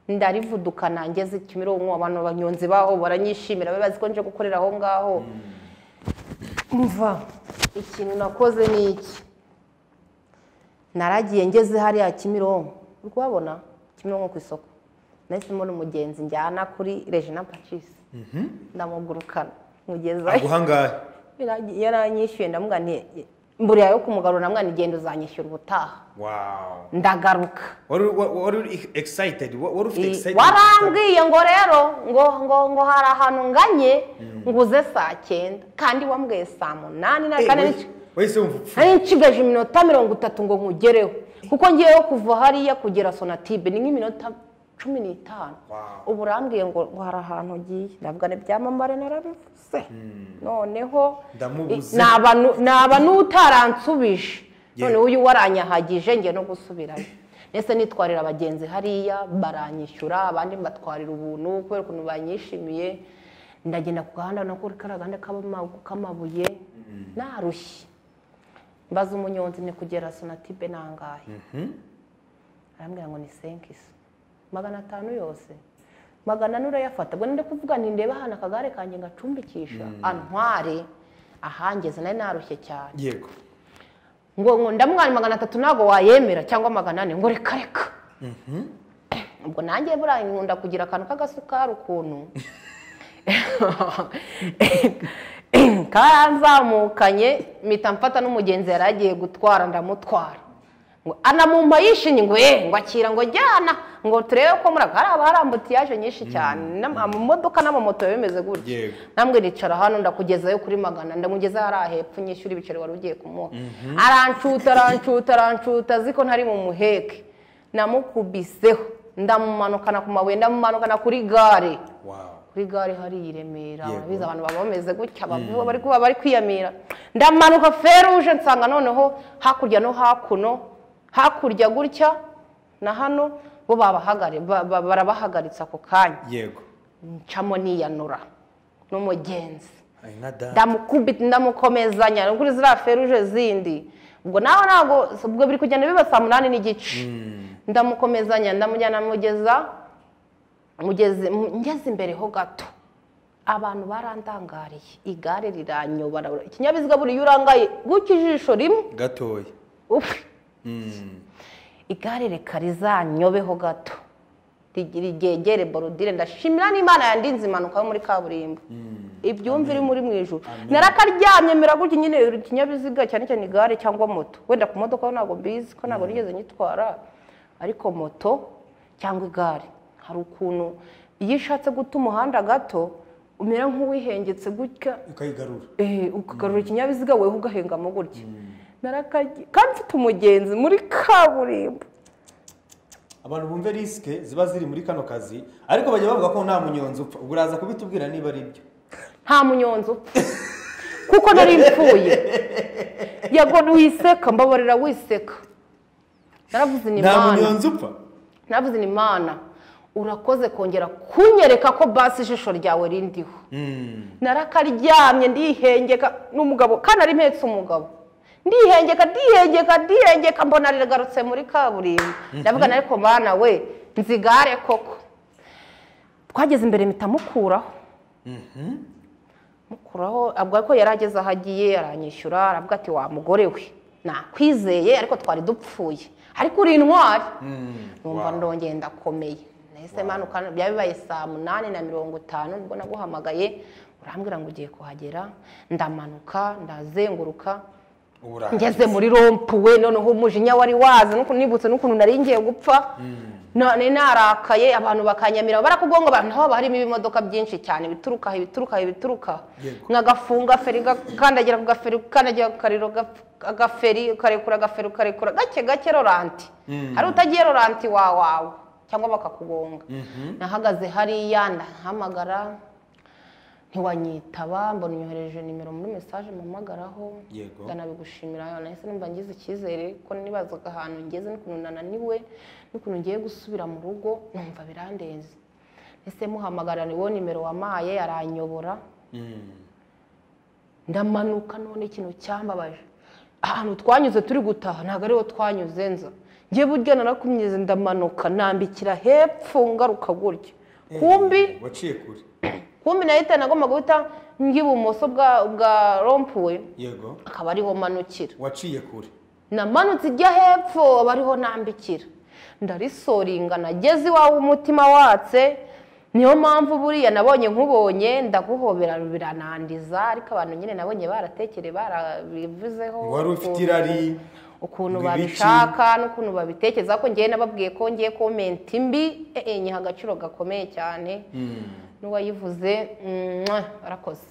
ndarivudukana ngeze Kimironko abantu banyonzi baho baranyishimira babazi ko nje gukorera aho ngaho mva ikintu nakoze ni iki naragiye ngeze hariya Kimironko urwabona Kimironko ku isoko nahisemo n'umugenzi njyana kuri Regina Pacis ndamugurukana mugeza aguhangaye yaranyishyuye ndamuga nti mburiya yo kumugarura namwe nigenda uzanyishyura ubutaha wow ndagaruka wari excited wari ufite excited warambwiye ngo rero ngo ngo ngo hari ahantu nganye nguze saa cyenda kandi wambwiye saa munani na kane wese wumva ari nshigaje iminota mirongo itatu ngo nkugereho kuko ngiyeyo kuva hariya kugera Sonatube ni nk'iminota cumi n'itanu ubu urambwiye ngo hari ahantu ugiye ndavuga ne byamambare narabivuze noneho naba n'utaransubije none uyu waranyahagije nge no gusubirayo nese nitwarira abagenzi hariya baranyishyura abandi mbatwarira ubuntu kubera ukuntu banyishimiye ndagenda ku gahanda no kuri karaganda k'amabuye narushye mbaza umunyonzi ni kugera Sonatube nangahe arambwira ngo ni senkisi magana atanu yose magana nura yafata bwo nde kuvuga nti ndeba hana akagare kanjye ngacumbikisha antware ahangeze nari narushye cyane yego ngo ngo ndamwari magana atatu nago wayemera cyangwa magana ane ngo reka reka ubwo nanjye burayi nkunda kugira akantu k'agasukari ukuntu karanzamukanye mpita mfata n'umugenzi yaragiye gutwara ndamutwara ngo anamumpa yishinye ngo eh ngo akira ngo jyana ngo turebe ko muri hari abarambutiyaje nyinshi cyane amamodoka n'amamoto bimeze gutya namwe nicara hano ndakugezayo kuri magana ndamugeza hari ahepfo nyishyura ibiceri wari ugiye kumuha arancuta arancuta arancuta ziko ntari mu muheke namukubiseho ndamumanukana ku mabuye ndamumanukana kuri gare kuri gare hari iremera biza abantu baba bameze gutya bavuga bari kuba bari kwiyamira ndamanuka feruje nsanga noneho hakurya no hakuno hakurya gutya na hano bo babahagare barabahagaritsa ako kanya yego ncamo niyanura n'umugenzi ndamukubita ndamukomezanya kuri zira feruje zindi ubwo naho nago ubwo biri kugenda biba saa munani n'igice ndamukomezanya ndamujyana mugeza mugeze ngeze imbere ho gato abantu barandangariye igare riranyobara ikinyabiziga buri yurangaye gukijisho rimwe gatoya igare reka rizanyobeho gato rigegere borodire ndashimira n'Imana yandinze impanuka yo muri kaburimbo ibyumvire muri mu ijuru narakaryamye mera gutya nyine ikinyabiziga cyane cyane igare cyangwa moto wenda ku modoka ntago mbizi ko ntago nigeze nyitwara ariko moto cyangwa igare hari ukuntu iyo ishatse guta umuhanda gato umera nk'uwihengetse gutya ukayigarura eh ukagarura ikinyabiziga wewe ugahengamo gutya narakagiye kandi mfite umugenzi muri kaburimbo abantu bumve riske ziba ziri muri kano kazi ariko bajya bavuga ko nta munyonzi upfa ubwo uraza kubitubwira niba ari byo nta munyonzi upfa kuko nari mpfuye yego wiseka mbabarira wiseka naravuze ni Imana nta munyonzi upfa naravuze ni Imana urakoze kongera kunyereka ko basi ijisho ryawe rindiho narakaryamye ndihengeka n'umugabo kandi ari mpetse umugabo ndihengeka ndihengeka ndihengeka mbona riragarutse muri kaburimbo ndavuga nariko bana we nzigare koko twageze imbere mitamukuraho mukuraho abwo ko yarageze ahagiye aranyishyura aravuga ati wa mugore we nakwizeye ariko twari dupfuye ariko uri intwari numva ndongeye ndakomeye nahise manuka byabibaye saa munani na mirongo itanu nibwo naguhamagaye urambwira ngo ugiye kuhagera ndamanuka ndazenguruka ngeze muri rompuwe noneho umujinya wari waza nuko nibutse nukuntu nari ngiye gupfa none narakaye abantu bakanyamira barakugonga abantu aho barimo ibimodoka byinshi cyane bituruka ibituruka ibituruka nkagafunga feri kandagira ku gaferi kandagira ku kariro gaferi karekura gaferi karekura gake gake roranti hari utagiye roranti wawawe cyangwa bakakugonga nahagaze hariya ndahamagara ntiwanyitaba mbona unyohereje nimero muri message mpamagaraho ndanabigushimira nahise numva ngize icyizere ko nibazaga ahantu ngeze n'ukuntu nananiwe n'ukuntu ngiye gusubira mu rugo numva birandenze ese muhamagara niwo nimero wamaye aranyobora ndamanuka none ikintu cyambabaje ahantu twanyuze turi gutaha ntago ariho twanyuze nza ngiye burya narakumyeze ndamanuka nambikira hepfo ngaruka gutya kumbi waciye kure kumbi nahita nagomba guhita ngibumoso bwa bwa rompuwe yego akaba ariho manukira waciye kure namanutse ijya hepfo abariho nambikira ndarisoringa nageze iwawe umutima watse niyo mpamvu buriya nabonye nkubonye ndaguhobera biranandiza ariko abantu nyine nabonye baratekere barabivuzeho wari ufite irari ukuntu babishaka n'ukuntu babitekereza ko ngiye nababwiye ko ngiye comment mbi eh nyiha agaciro gakomeye cyane n'uwayivuze arakoze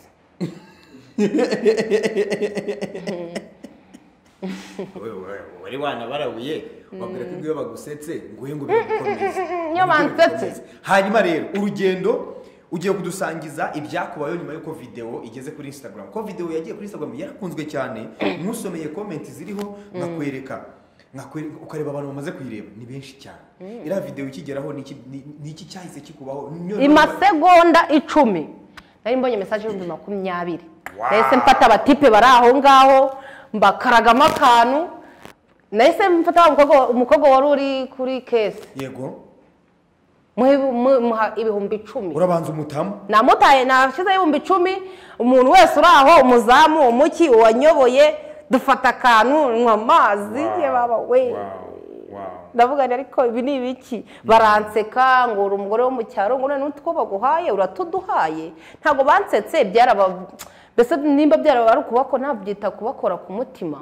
wari wana barabuye wabwira ko iyo bagusetse nguye ngo bigukomeze niyo bansetse hanyuma rero urugendo ugiye kudusangiza ibyakubayeho nyuma yuko video igeze kuri Instagram ko video yagiye kuri Instagram yarakunzwe cyane musomeye comment ziriho ngakwereka ngakwereka ukareba abantu bamaze kuyireba ni benshi cyane ira video ikigeraho niki niki cyahise kikubaho imasegonda icumi nari mbonye message y'ibihumbi makumyabiri nahise mfata abatipe bari aho ngaho mbakaragamo akantu nahise mfata umukobwa wari uri kuri case yego muha ibihumbi icumi urabanza umutamu namutaye nashize ibihumbi icumi umuntu wese uri aho umuzamu umuki uwanyoboye dufata akantu nywa amazi ye baba we ndavuga ariko ibi ni ibiki baranseka ngo uri umugore wo mu cyaro ngo none utwo baguhaye uratuduhaye ntago bansetse byaraba mbese nimba byaraba ari kubako ntabyita kubakora ku mutima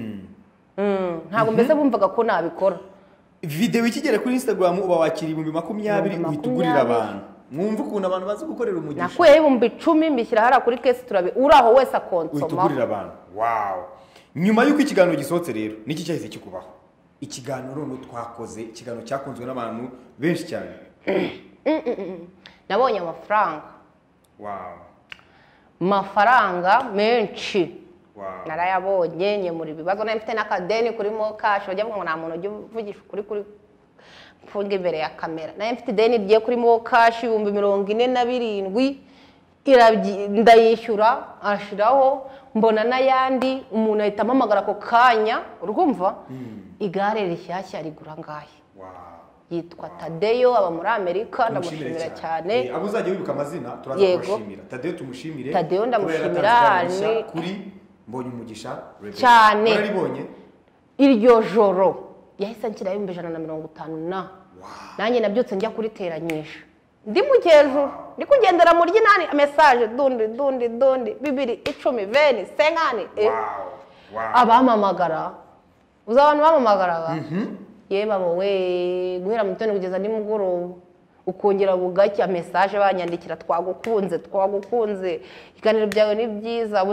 ntago mbese bumvaga ko nabikora video ikigera kuri Instagram uba wakira ibihumbi makumyabiri uhitugurira abantu mwumva ukuntu abantu bazi gukorera umugisha nakuye ibihumbi icumi mbishyira hara kuri case turabe uraho wese akonsoma uhitugurira abantu wow nyuma yuko ikiganiro gisohotse rero niki cyahise kikubaho ikiganiro no twakoze ikiganiro cyakunzwe n'abantu benshi cyane nabonye amafaranga wow mafaranga menshi wow narayabonye nyemura ibibazo nari mfite n'akadeni kuri mo cash bajya ngo nta muntu ujye uvugisha kuri kuri funga imbere ya kamera nari mfite ideni rigiye kuri mo cash ibihumbi mirongo ine na birindwi ndayishyura ashiraho mbona n'ayandi umuntu ahita amamagara ako kanya urumva igare rishyashya rigura ngahe yitwa Tadeyo aba muri Amerika ndamushimira cyane abo uzajya wibuka amazina turaza kumushimira Tadeyo tumushimire Tadeyo ndamushimira ni kuri mbonye umugisha cyane naribonye iryo joro yahise anshyiraho ibihumbi ijana na mirongo itanu na nanjye nabyutse njya kuriteranyisha ndi mu hejuru ndi kugendera muri ginani message dundi dundi dundi bibiri icumi veni senkani abamamagara uza abantu bamamagara ye baba we guhera mu gitondo kugeza nimugoroba ukongera bugacya message banyandikira twagukunze twagukunze iganiro byawe ni byiza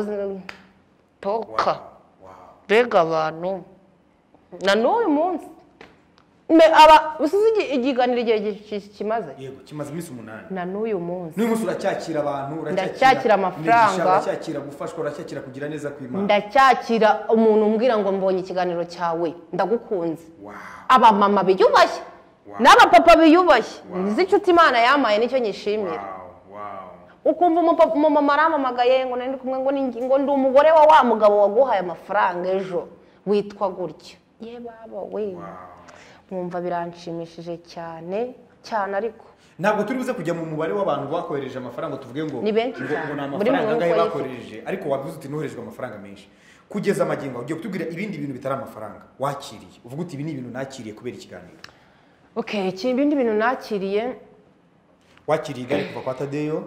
toka bega abantu na n'uyu munsi me aba usize igiganiro igihe kimaze yego kimaze iminsi umunani na n'uyu munsi n'uyu munsi uracyakira abantu uracyakira amafaranga uracyakira gufashwa uracyakira kugira neza kw'Imana ndacyakira umuntu umbwira ngo mbonye ikiganiro cyawe ndagukunze aba mama biyubashye n'aba papa biyubashye nizi inshuti Imana yamaye nicyo nyishimira ukumva umumama aramamagaye ngo nari kumwe ngo ngo ndi umugore wa wa mugabo waguhaye amafaranga ejo witwa gutya ye baba we mwumva biranshimishije cyane cyane ariko ntabwo turi buze kujya mu mubare w'abantu bakohereje amafaranga tuvuge ngo ni benshi ngo ni amafaranga angahe bakohereje ariko wabivuze uti noherejwe amafaranga menshi kugeza amagingo ugiye kutubwira ibindi bintu bitari amafaranga wakiriye uvuga uti ibi ni ibintu nakiriye kubera ikiganiro okay ibindi bintu nakiriye wakiriye igare kuva kwa Tadeyo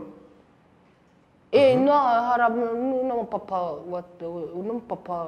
eh no hara no papa no papa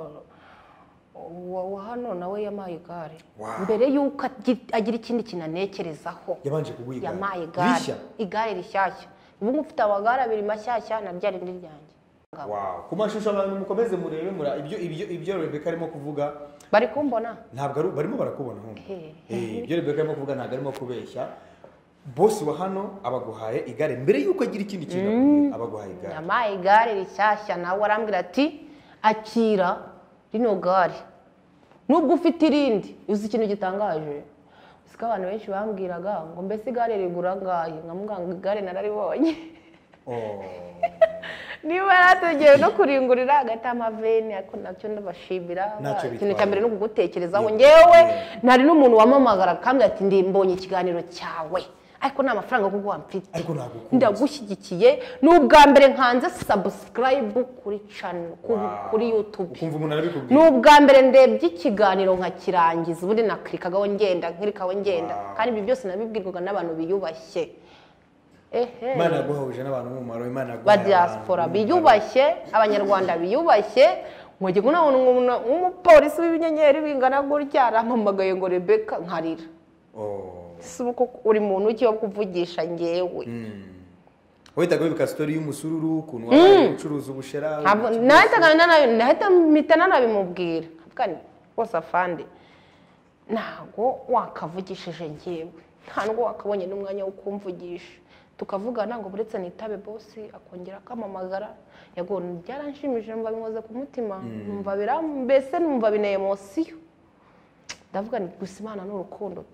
wa hano nawe yamaye igare mbere yuko agira ikindi kinanekerezaho yabanje kuguha igare yamaye igare igare rishyashya ubu ngufite abagare abiri mashyashya na ryari ndi ryanjye wow ku mashusho abantu mukomeze murebe mura ibyo ibyo ibyo Rebecca arimo kuvuga bari kumbona ntabwo ari barimo barakubona hano eh ibyo Rebecca arimo kuvuga ntabwo arimo kubeshya boss wa hano abaguhaye igare mbere yuko agira ikindi kintu abaguhaye igare yamaye igare rishyashya nawe arambwira ati akira rino gare nubwo ufite irindi uzi ikintu gitangaje usika abantu benshi bambwiraga ngo mbese igare rigura ngahe nkamubwira ngo igare nararibonye oh niba yaratugiye no kuringurira hagati y'amaveni ariko nabyo ndabashimira ikintu cya mbere no kugutekerezaho ngewe ntari n'umuntu wamamagara kandi ati ndi mbonye ikiganiro cyawe ariko nta mafaranga kuko mfite ndagushyigikiye n'ubwa mbere nkanze subscribe kuri channel kuri YouTube n'ubwa mbere ndebye ikiganiro nkakirangiza ubundi naklikaga ngenda nkirikawe ngenda kandi ibi byose nabibwirwaga n'abantu biyubashye ehe Imana yaguhuje n'abantu mu maro Imana yaguhuje ba diaspora biyubashye abanyarwanda biyubashye ngoge nabona umupolisi w'ibinyenyeri bingana gutya arampamagaye ngo Rebecca nkarira oh suko uri muntu uki wo kuvugisha ngewe wahitaga wibika story y'umusururu kuntu wabaye ucuruza ubushera nahitaga nahita mitana nabimubwira kandi bose afande ntago wakavugishije ngewe nta nubwo wakabonye n'umwanya wo kumvugisha tukavugana ngo buretse nitabe boss akongera akamamagara yago byaranshimije mba bimoze ku mutima numva birambese numva bineye emosiyo ndavuga ni gusimana n'urukundo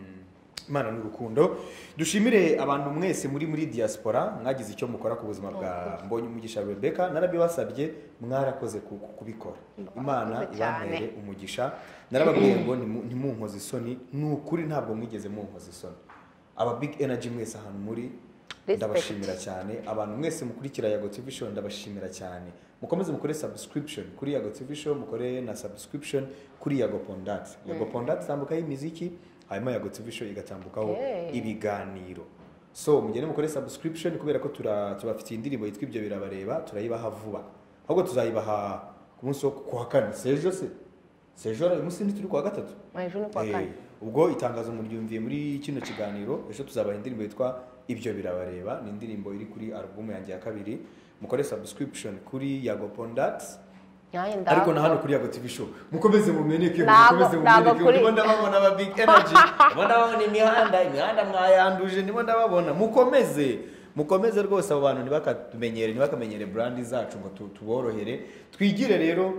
Imana n'urukundo dushimire abantu mwese muri muri diaspora mwagize icyo mukora ku buzima bwa Mbonye umugisha Rebecca narabibasabye mwarakoze kubikora Imana ibamere umugisha narababwiye ngo ntimunkoze isoni n'ukuri ntabwo mwigeze munkoze isoni aba big energy mwese ahantu muri ndabashimira cyane abantu mwese mukurikira Yago T V show ndabashimira cyane mukomeze mukore subscription kuri Yago T V show mukore na subscription kuri Yago Pondat Yago Pondat tambukaho imiziki hanyuma Yago T V show igatambukaho ibiganiro so mugende mukore subscription kubera ko turabafitiye indirimbo yitwa ibyo birabareba turayibaha vuba ahubwo tuzayibaha ku munsi wo kwa kane sejo se sejo umunsi ndi turi kwa gatatu ejo no kwa kane ubwo itangazo muryumviye muri kino kiganiro ejo tuzabaha indirimbo yitwa ibyo birabareba ni indirimbo iri kuri album yanjye ya kabiri mukore subscription kuri Yago Pondat ariko na hano kuri Yago T V show mukomeze mumeneke mukomeze mumeneke ndimo ndababona aba big energy ndimo ndababona imihanda imihanda mwayanduje ndimo ndababona mukomeze mukomeze rwose abo bantu ntibakatumenyere ntibakamenyere brand zacu ngo tuborohere twigire rero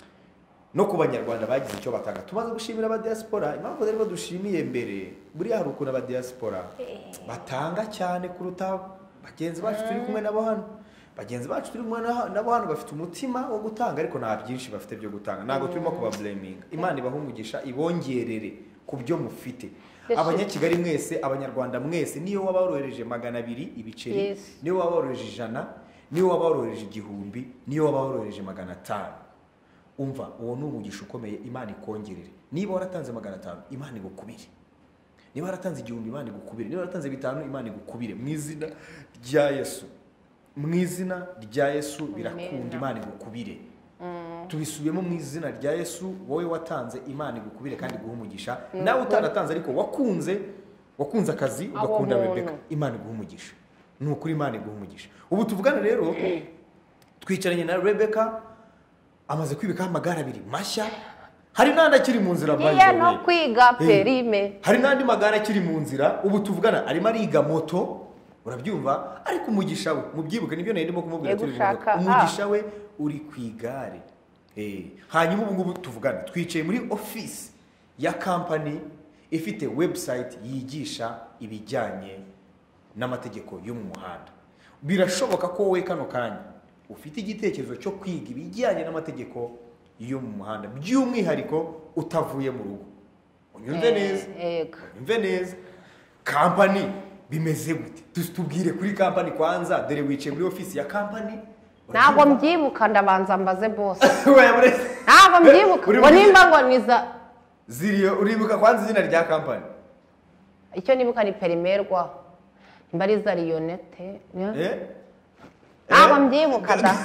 no ku banyarwanda bagize icyo batanga tumaze gushimira aba diaspora impamvu rero dushimiye mbere buri hari ukuntu aba diaspora batanga cyane kuruta bagenzi bacu turi kumwe nabo hano bagenzi bacu turi kumwe nabo hano bafite umutima wo gutanga ariko nta byinshi bafite byo gutanga ntago turimo kuba blaming Imana ibahumugisha ibongerere ku byo mufite abanyakigali mwese abanyarwanda mwese niyo waborohereje magana abiri ibiceri niyo waborohereje ijana niyo waborohereje igihumbi niyo waborohereje magana atanu umva uwo ni umugisha ukomeye Imana ikongerere niba waratanze magana atanu Imana igukubire niba waratanze igihumbi Imana igukubire niba waratanze bitanu Imana igukubire mu izina rya Yesu mu izina rya Yesu birakunda Imana igukubire tubisubiyemo mu izina rya Yesu wowe watanze Imana igukubire kandi guhumugisha nawe utaratanze ariko wakunze wakunze akazi ugakunda Rebecca Imana iguhumugisha nukuri Imana iguhumugisha ubu tuvugana rero twicaranye na Rebecca amaze kwibika amagara abiri mashya hari nandi akiri mu nzira baje no kwiga perime hari nandi magara akiri mu nzira ubu tuvugana arimo ariga moto urabyumva ariko umugisha we mubyibuke nibyo nari ndimo kumubwira turi umugisha we uri kwigare eh hanyuma ubu ngubu tuvugana twicaye muri office ya company ifite website yigisha ibijyanye n'amategeko yo mu muhanda birashoboka ko wowe kano kanya ufite igitekerezo cyo kwiga ibijyanye n'amategeko yo mu muhanda by'umwihariko utavuye mu rugo unyumve neza unyumve neza company bimeze gute tubwire kuri company kwanza dore wicaye muri office ya company ntabwo mbyibuka ndabanza mbaze boss ntabwo mbyibuka ngo nimba ngo niza ziriyo uribuka kwanza izina rya company icyo nibuka ni perimerwa imbari za Lionette eh ntabwo mbyibuka da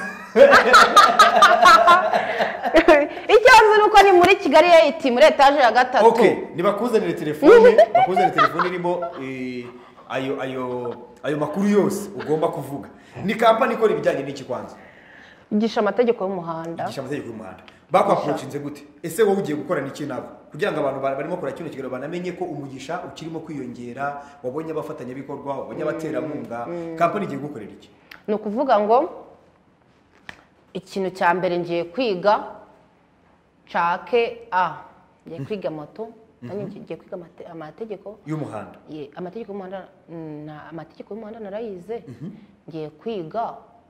icyo nzi nuko ni muri Kigali eight muri etage ya gatatu okay nibakuzanire telefone bakuzanire telefone irimo ayo ayo ayo makuru yose ugomba kuvuga ni company ikora ibijyanye n'iki kwanza igisha amategeko y'umuhanda igisha amategeko y'umuhanda bakwa approachinze gute ese wowe ugiye gukora n'iki nabo kugira ngo abantu barimo kora kino kigero banamenye ko umugisha ukirimo kwiyongera wabonye abafatanya bikorwa wabonye abaterankunga company igiye gukorera iki ni ukuvuga ngo ikintu cya mbere ngiye kwiga cake a ngiye kwiga moto ngiye kwiga amategeko y'umuhanda amategeko y'umuhanda na amategeko y'umuhanda narayize ngiye kwiga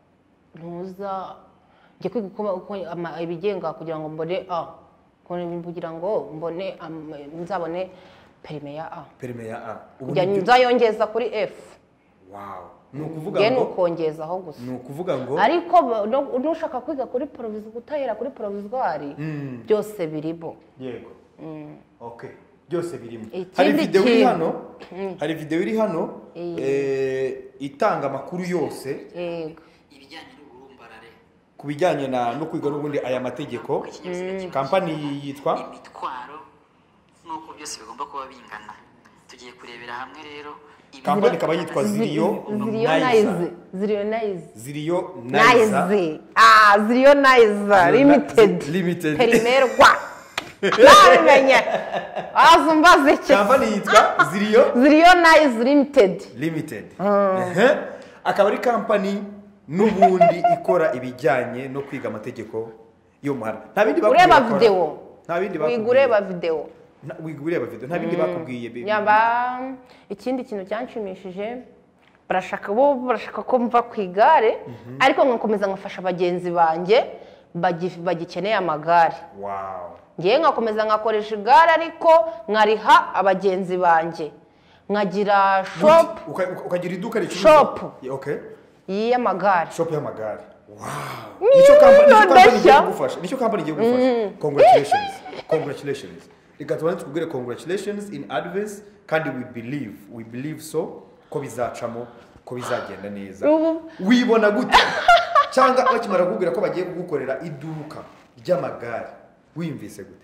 ntuza njye kwiga uko uko ama- ibigenga kugira ngo mbone A kugira ngo mbone am- nzabone perime ya A perime ya A ubu njya nibyo- nzayongeza kuri F wow ni ukuvuga njye ngo nukongezaho gusa ni ukuvuga ngo ariko ba- no- nushaka kwiga kuri provisoire gutahera kuri provisoire Mm. byose birimo yego okay byose birimo Ikindi hari video iri kintu- hano hari video iri hano Iyi. eh, itanga amakuru yose yego ibijyanye n'uburumbarare ku bijyanye na no kwiga n'ubundi aya mategeko kampani yitwa imitwaro n'uko byose bigomba kuba bingana tugiye kurebera hamwe rero ibi- kampani ikaba yitwa Ziriyo ziriyo Niza nayize ziriyo nayize Ziriyo Niza nayize ah ziriyo nayize limited Limited. perimerwa nabimenye azumbaze iki kampani yitwa Ziriyo ziriyo nayize limited Limited Ehe. akaba ari kampani n'ubundi ikora ibijyanye no kwiga amategeko yo mu muhanda nta bindi bakubwiye ureba bakora. video nta bindi wiga bakubwiye ureba video Na- wiga ureba video nta bindi bakubwiye be- nyaba ikindi kintu cyanshimishije barashaka bo barashaka ko mva ku igare ariko nkakomeza nkafasha bagenzi banjye bagi- bagikeneye amagare wow ngewe nkakomeza nkakoresha igare ariko nkariha abagenzi banjye nkagira shop Uka- uka- ukagira iduka ricuruza Shop. Yeah, okay y'amagare shop y'amagare wow nicyo kampani nicyo kampani igiye ndashya. kugufasha nicyo kampani igiye kugufasha congratulations congratulations reka tubanze tukubwire congratulations in advance kandi we believe we believe so ko bizacamo ko bizagenda neza Ubu- wibona gute cyangwa bakimara kukubwira ko bagiye kugukorera iduka ry'amagare wiyumvise gute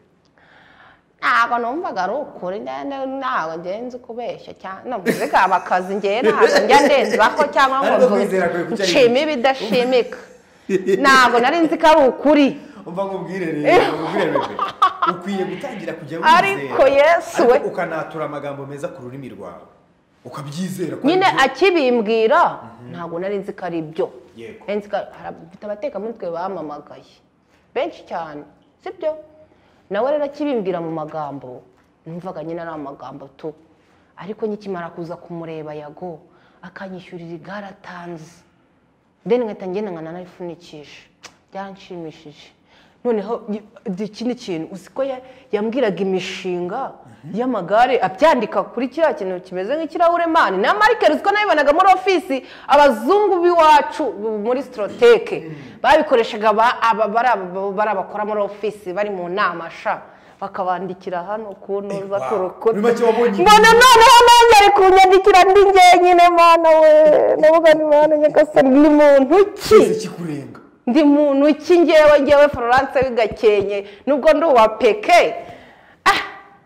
ntabwo numvaga ari ukuri ndende ntabwo ngenzi kubeshya cyane navuze ko abakazi ngewe ntabwo njya ndenzaho cyangwa ngo Ariko kwizera kwe kucyari nshime ibidashimika ntabwo nari nzi ko ari ukuri umva nkubwire rero nkubwire rebe ukwiye gutangira kujya wizera Ariko Yesu we. ariko ukanatura amagambo meza ku rurimi rwawe ukabyizera ko nyine ari byo. akibimbwira ntabwo nari nzi ko ari byo Yego. Nari nzi ko hari abatekamutwe bamamagaye benshi cyane sibyo nawe rero akibimbwira mu magambo numvaga nyine ari amagambo tu ariko nkikimara kuza kumureba yago akanyishyurira igare atanze then nkahita ngenda nkananifunikisha byanshimishije noneho y- ikindi kintu uzi ko ya- yambwiraga imishinga y'amagare abyandika kuri kiriya kintu kimeze nk'ikirahure mani na marikeri uziko nabibonaga muri ofisi abazungu b'iwacu muri stroteke babikoreshaga ba- aba- bari aba- bari abakora muri ofisi bari mu nama sha bakabandikira hano ku ntuza wow. ku rukuta Muri make wabonye mbona noneho nanjye ari kunyandikira ndi njyenyine mana we ndavuga ni mana nyagasani ni muntu ki kize kikurenga ndi muntu ki ngewe ngewe Florence w'igakenke nubwo ndi uwa peke ah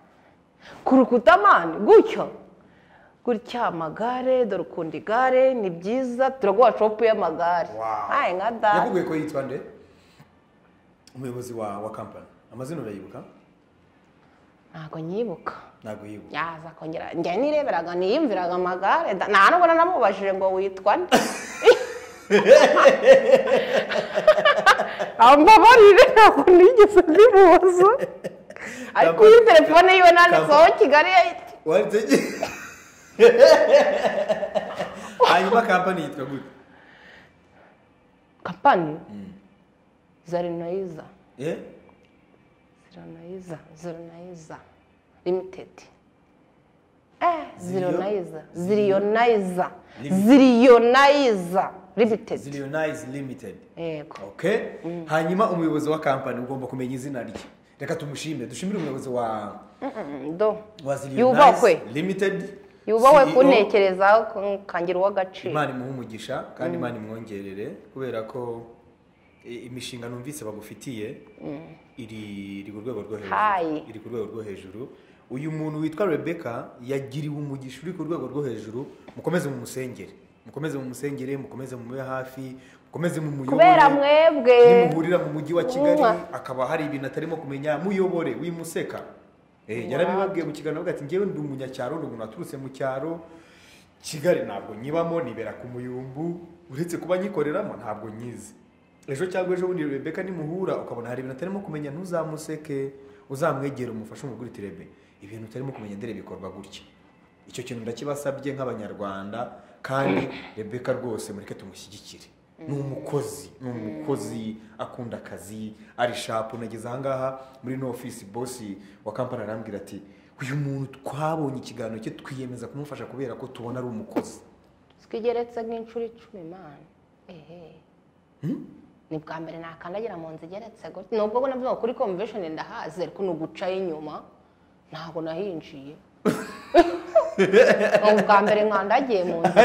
ku rukuta mani gutyo gutya amagare dore ukunda igare ni byiza turaguha shopu y'amagare Wow. ayi nka da yakubwiye ko yitwa nde umuyobozi wa wa kampani amazina urayibuka ntabwo nyibuka ntabwo yibuka yaza kongera njye nireberaga niyumviraga amagare da- nta nubwo namubajije ngo witwa nde ambabarire ntabwo nigeze mbimubaza ariko iyi telefone yiwe nanditseho kigali yahita wanditse hanyuma kampani yitwa gute kampani zarinayiza eh ziranayiza ziranayiza limitedi eh ziranayiza ziriyonayiza ziriyonayiza limitedi Zilionize Limited yego okay hanyuma umuyobozi wa kampani ugomba kumenya izina rye reka tumushimire dushimire umuyobozi wa do wa Zilionize yubakwe Limited yubahwe C E O. kuntekerezaho kangira uw'agaciro Imana imuhe umugisha kandi Imana imwongerere kubera ko i- imishinga numvise bagufitiye iri iri ku rwego rwo hejuru Hayi. iri ku rwego rwo hejuru uyu muntu witwa Rebecca yagiriwe umugisha uri ku rwego rwo hejuru mukomeze mu musengere mukomeze mu musengere mukomeze mu mube hafi mukomeze mu muyobore kubera mwebwe nimuhurira mu mujyi wa Kigali Mwah. akaba hari ibintu atarimo kumenya muyobore wimuseka eh yarabibabwiye mu kiganiro avuga ati ngewe ndi umunyacyaro ndi umuntu waturutse mu cyaro Kigali ntabwo nyibamo nibera ku muyumbu uretse kuba nyikoreramo ntabwo nyizi ejo cyangwa ejo bundi Rebecca nimuhura ukabona hari ibintu atarimo kumenya ntuzamuseke uzamwegera umufashe umubwire uti Rebe ibintu utarimo kumenya ndere bikorwa gutya icyo kintu ndakibasabye nk'abanyarwanda kandi Rebecca rwose mureke tumushyigikire ni umukozi ni umukozi akunda akazi ari shapu nageze ahangaha muri no office boss wa company arambwira ati uyu muntu twabonye ikiganiro cye twiyemeza kumufasha kubera ko tubona ari umukozi twigeretse nk'inshuro icumi man ehe ni bwa mbere nakandagira mu nzu igeretse gutya nubwo navuga kuri convention ndahaze ariko nugucaye inyuma ntabwo nahinjiye ubwa mbere nkandagiye mu nzu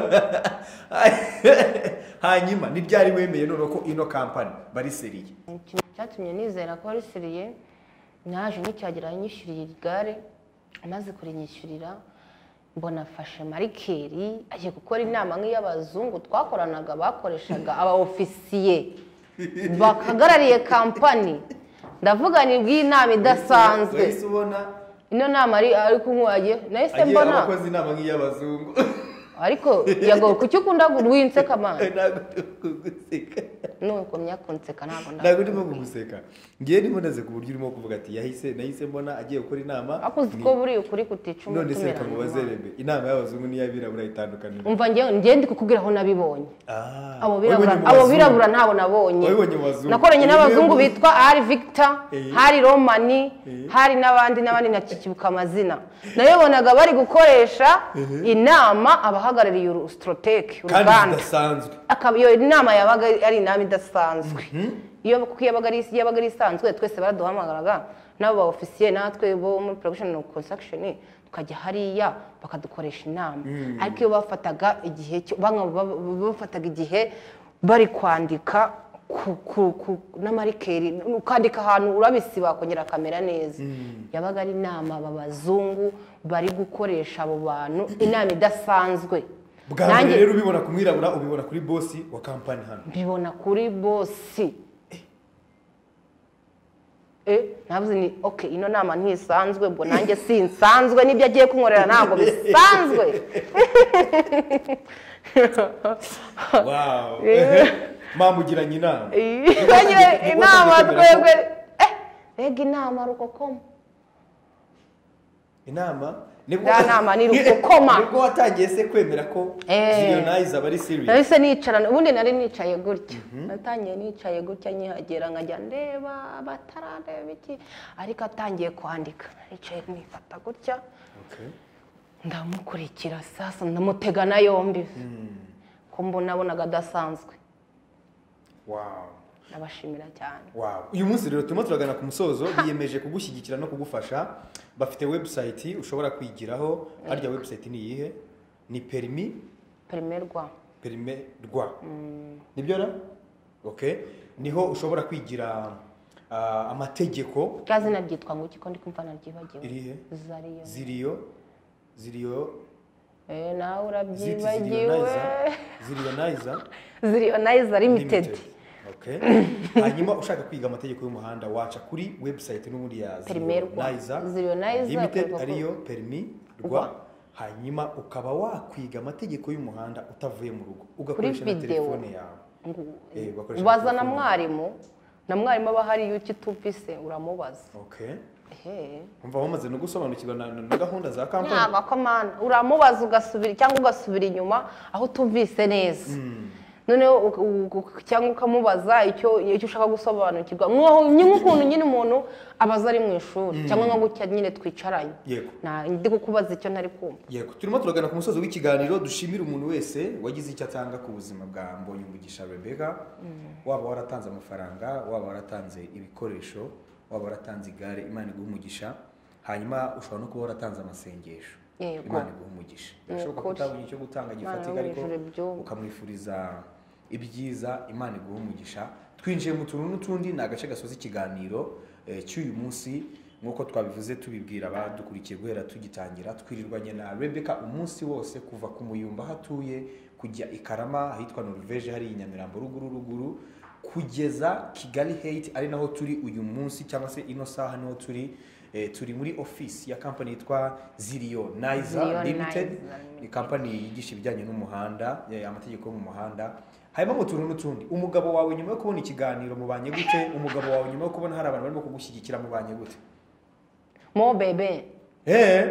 hanyuma ni ryari wemeye none ko ino company bari seriye ikintu cyatumye nizera ko bari seriye naje n'icyagera nyishyuriye igare amaze kurinyishyurira mbona afashe marikeri agiye gukora inama nk'iy'abazungu twakoranaga bakoreshaga aba ofisiye bakagarariye kampani ndavuga ni bw'inama idasanzwe ino nama ari ari kumwaje nahise mbona agiye abakoze inama nk'iy'abazungu ariko yago kuki ukunda guwinseka man ntago kuguseka nuko myakunseka ntago ntago ndimo kuguseka ngiye ndimo ndaze ku buryo urimo kuvuga ati yahise nahise mbona agiye gukora inama akuzi ko buri ukuri kutica umutumira none se kamubaze rebe inama y'abazungu n'iy'abirabura itandukanira umva ngiye ngiye ndi kukubwira aho nabibonye ah abo birabura abo birabura ntabo nabonye wabibonye abazungu nakoranye n'abazungu bitwa Hari Victor Hari Romani hari n'abandi n'abandi nakikibuka amazina nayobonaga bari gukoresha inama abahagarariye Ustrotec uruganda dasanzwe akabiyo inama yabaga ari inama idasanzwe iyo kuko yabaga ari yabaga ari isanzwe twese baraduhamagaraga nabo ba officier natwe bo muri production and construction tukajya hariya bakadukoresha inama ariko iyo bafataga igihe bafataga igihe bari kwandika n'amarikeri ukandika ahantu urabisiba kongera kamera neza yabaga ari inama abazungu bari gukoresha abo bantu inama idasanzwe bwa mbere rero ubibona ku mwirabura ubibona kuri boss wa company hano bibona kuri boss eh navuze ni okay ino nama ntisanzwe bwo nanjye sinsanzwe nibyo agiye kunkorera ntabwo bisanzwe wow mamugiranye inama inama twebwe eh rega inama rukokoma inama nibwo nama ni rukokoma nibwo watangiye se kwemera ko Zionize abari serious nahise nicarana ubundi nari nicaye gutya natangiye nicaye gutya nyihagera nkajya ndeba abatarareba iki ariko atangiye kwandika nicaye mwifata gutya ndamukurikira sasa ndamutega na yombi ko mbona abonaga adasanzwe wow nabashimira cyane wow uyu munsi rero turimo turagana ku musozo biyemeje kugushyigikira no kugufasha bafite website ushobora kwigiraho harya website ni yihe ni permis permerwa permerwa nibyo ra okay niho ushobora kwigira amategeko kazina byitwa ngo iki ko ndi kumva naryibagiwe irihe zariyo ziriyo ziriyo eh nawe urabyibagiwe Zionize Zionize limited okay hanyuma ushaka kwiga amategeko y'umuhanda waca kuri website n'ubundi ya Zionize limited ariyo permis rwa hanyuma ukaba wakwiga amategeko y'umuhanda utavuye mu rugo ugakoresha na telefone yawe eh ubaza na mwarimu na mwarimu aba hari yuki tupise uramubaza okay eh umva wamaze no gusobanukirwa na gahunda za company ntabwo komanda uramubaza ugasubira cyangwa ugasubira inyuma aho tumvise neza none cyangwa ukamubaza icyo icyo ushaka gusobanukirwa nk'ukuntu nyine umuntu abaza ari mu ishuri cyangwa nko gutya nyine twicaranye ndi kukubaza icyo ntari kumva yego turimo turagana ku musozo w'ikiganiro dushimira umuntu wese wagize icyo atanga ku buzima bwa Mbonyumugisha Rebecca waba waratanze amafaranga waba waratanze ibikoresho waba waratanze igare Imana iguha umugisha hanyuma ushobora no kuba waratanze amasengesho Imana iguha umugisha birashoboka ko utabonye icyo gutanga gifatika ariko ukamwifuriza ibyiza Imana iguha umugisha twinjiye mu tuntu n'utundi ni agace gasoza ikiganiro cy'uyu munsi nk'uko twabivuze tubibwira abadukurikiye guhera tugitangira twirirwanye na Rebecca umunsi wose kuva ku Muyumba hatuye kujya i Karama ahitwa Norvege hari Nyamirambo ruguru ruguru kugeza Kigali Heights ari naho turi uyu munsi cyangwa se ino saha niho turi eh, turi muri office ya company yitwa Zionize Limited ni company yigisha ibijyanye n'umuhanda amategeko yo mu muhanda harimo mu tuntu n'utundi umugabo wawe nyuma yo kubona ikiganiro mubanye gute umugabo wawe nyuma yo kubona hari abantu barimo kugushyigikira mubanye gute mo bebe eh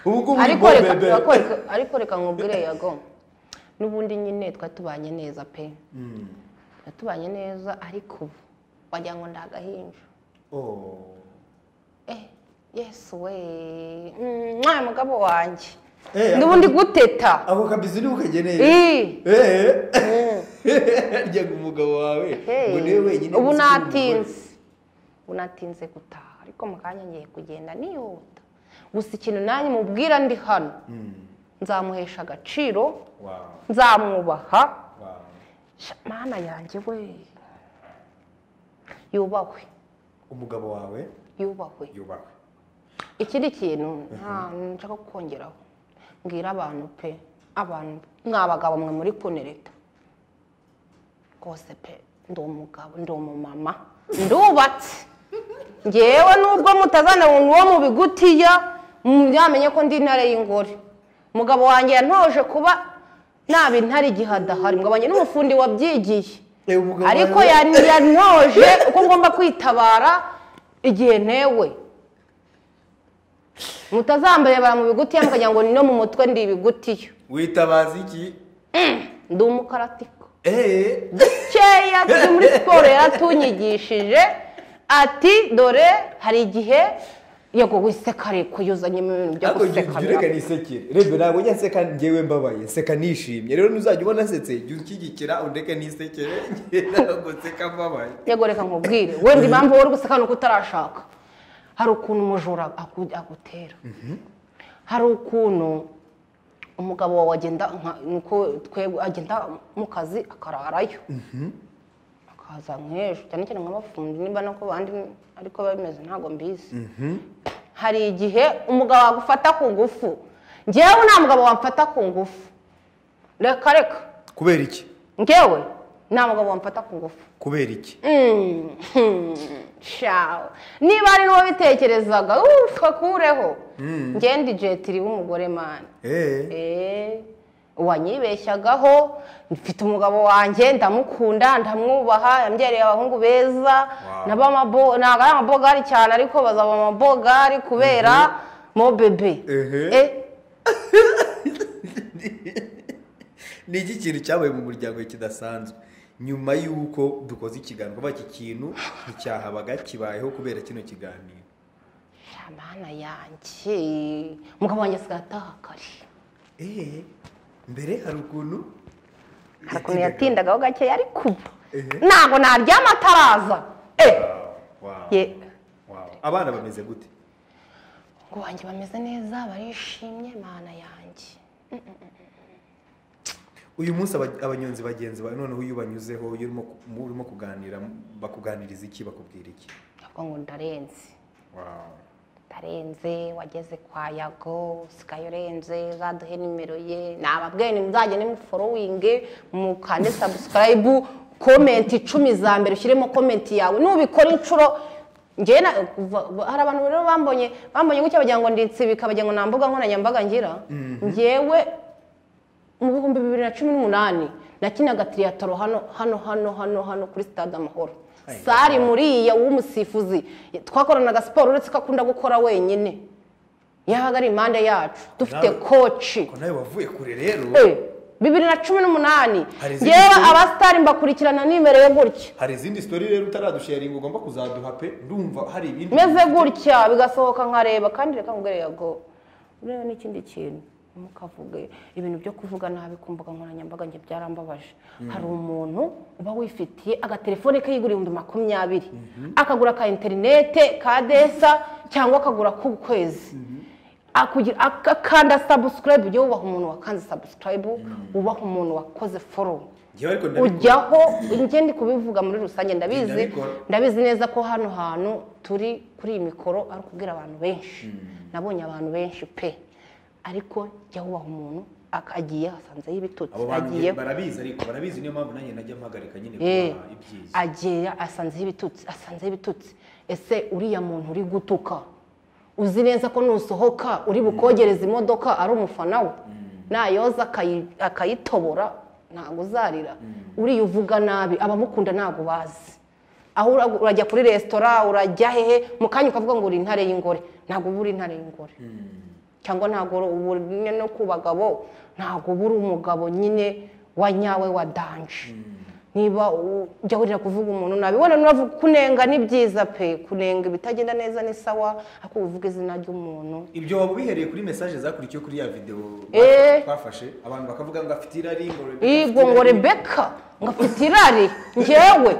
ubu ariko reka ariko reka nkubwire yago n'ubundi nyine twatubanye neza pe mm twatubanye neza ariko wagira ngo ndagahinja oh eh yes we mwa mugabo wanje n'ubundi guteta abo kabizi ni ukageneye eh eh rya umugabo wawe ngo niwe wenyine ubu natinze ubu natinze gutaha ariko mukanya ngiye kugenda nihuta gusa ikintu nanjye mubwira ndi hano nzamuhesha agaciro nzamwubaha mana yanjye we yubahwe umugabo wawe yubahwe yubahwe ikindi kintu nshaka kongeraho mbwira abantu pe abantu mwabagabo mwe muri kunereta rwose pe ndi umugabo ndi umumama ndubatse ngewe nubwo mutazana uwo mu bigutiya mwamenye ko ndi intare y'ingore umugabo wanjye yantoje kuba nabi ntari gihadahari mugabanye n'umufundi wabyigiye ariko yantoje uko ngomba kwitabara igihe ntewe mutazambaye bara mu bigutiya mukagira ngo no mu mutwe ndi ibigutiyo witabaza iki ndi umukaratiko eh dukeya turi muri siporo yaratunyigishije ati dore hari igihe yego wiseka ariko yuzanye mu bintu byo guseka reka nisekere rebe ntabwo njya nseka ngewe mbabaye nseka nishimye rero ntuzajya ubona nsetse jya ukigikira undeke nisekere ntabwo nseka mbabaye yego reka nkubwire wenda impamvu wari guseka nuko utarashaka hari ukuntu umujura agutera hari ukuntu umugabo wawe agenda nuko twebwe agenda mu kazi akararayo akaza nk'ejo cyane cyane nk'abafundi niba nako bandi ariko bameze ntabwo mbizi hari igihe umugabo wagufata ku ngufu ngewe nta mugabo wamfata ku ngufu reka reka kubera iki ngewe nta mugabo wamfata ku ngufu kubera iki shawo niba ari n'uwo bitekerezaga ufakureho ngende jetiri w'umugore mani eh wanyibeshyagaho mfite umugabo wanjye ndamukunda ndamwubaha yambyereye abahungu beza naba amabo naga amabogari cyane ariko bazaba amabogari kubera mo bebe eh ni iki kintu cyabaye mu muryango kidasanzwe nyuma yuko dukoze ikiganiro kuba iki kintu nticyahabaga kibayeho kubera kino kiganiro Mana yanjye umugabo wanjye sigataha kare eh mbere hari ukuntu hari ukuntu yatindagaho gake yari kuba ntabwo naryama ataraza eh wow abana bameze gute ngo wanjye bameze neza barishimye Mana yanjye uyu munsi abanyonzi bagenzi bawe noneho uyu banyuzeho urimo urimo kuganira bakuganiriza iki bakubwira iki avuga ngo ndarenze wow ndarenze wageze kwa Yago sikayo renze zaduhe nimero ye nababwiye ni muzajye ni following mukande subscribe comment icumi za mbere ushyiremo comment yawe nubikora incuro ngiye hari abantu rero bambonye bambonye gucyo bagira ngo nditsibika bagira ngo nambuga nkona nyambaga ngira ngewe mu bihumbi bibiri na cumi n'umunani nakinaga triathlon hano hano hano hano hano kuri Stade Amahoro sari muriya w'umusifuzi twakoranaga siporo uretse ko akunda gukora wenyine yabaga ari impande yacu dufite coach ko nawe wavuye kure rero eh bibiri na cumi n'umunani yewe abastari mbakurikirana nimereye gutya hari izindi story rero utaradusharinga ugomba kuzaduha pe ndumva hari ibindi meze gutya bigasohoka nkareba kandi reka ngere Yago urebe n'ikindi kintu mukavuge ibintu byo kuvuga nabi kumbuga nkoranyambaga nge byarambabaje hari umuntu uba wifitiye agatelefone ke yigura ibihumbi makumyabiri akagura ka interinete ka desa cyangwa akagura ku kwezi akugira akanda subscribe byo ubaho umuntu wakanze subscribe ubaho umuntu wakoze follow ujyaho ingende kubivuga muri rusange ndabizi ndabizi neza ko hano hantu turi kuri mikoro ari kubwira abantu benshi nabonye abantu benshi pe ariko jya wubaha umuntu akagiye asanze y'ibitutsi agiye barabizi ariko barabizi niyo mpamvu nanjye najya mpagarika nyine kuba ibyiza agiye asanze y'ibitutsi asanze y'ibitutsi ese uriya muntu uri gutuka uzi neza ko nusohoka uri bukogereza imodoka ari umufana we nayoza akayitobora ntabwo uzarira uriya uvuga nabi abamukunda ntabwo bazi aho urajya kuri resitora urajya hehe mu kanya ukavuga ngo uri intare y'ingore ntabwo uba uri intare y'ingore cyangwa ntago ubu no ku bagabo ntago buri umugabo nyine wa nyawe wa danje niba ujya urira kuvuga umuntu nabibona n'uvuga kunenga ni byiza pe kunenga bitagenda neza ni sawa ako uvuga izina ry'umuntu ibyo waba bihereye kuri message zakurikiye kuri ya video twafashe abantu bakavuga ngo afite irari ngo Rebecca ngo Rebecca ngo afite irari ngewe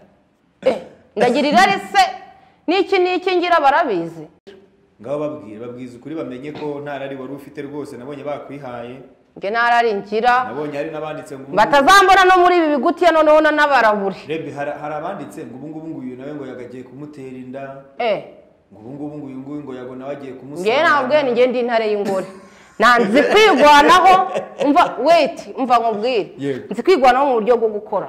eh ndagira irari se niki niki ngira barabizi ngaho babwire babwiza ukuri bamenye ko nta rari wari ufite rwose nabonye bakwihaye nge narari ngira nabonye ari nabanditse ngo batazambona no muri ibi bigutiye noneho n'abaraburi Rebe hari abanditse ngo ubu ngubu nguyu nawe ngo yagagiye kumutera inda eh ngo ubu ngubu nguyu nguyu ngo yagona wagiye kumusanga nge nabwe ni nge ndi intare y'ingore nanzi kwigwanaho umva wait umva nkubwire nzi kwigwanaho mu buryo bwo gukora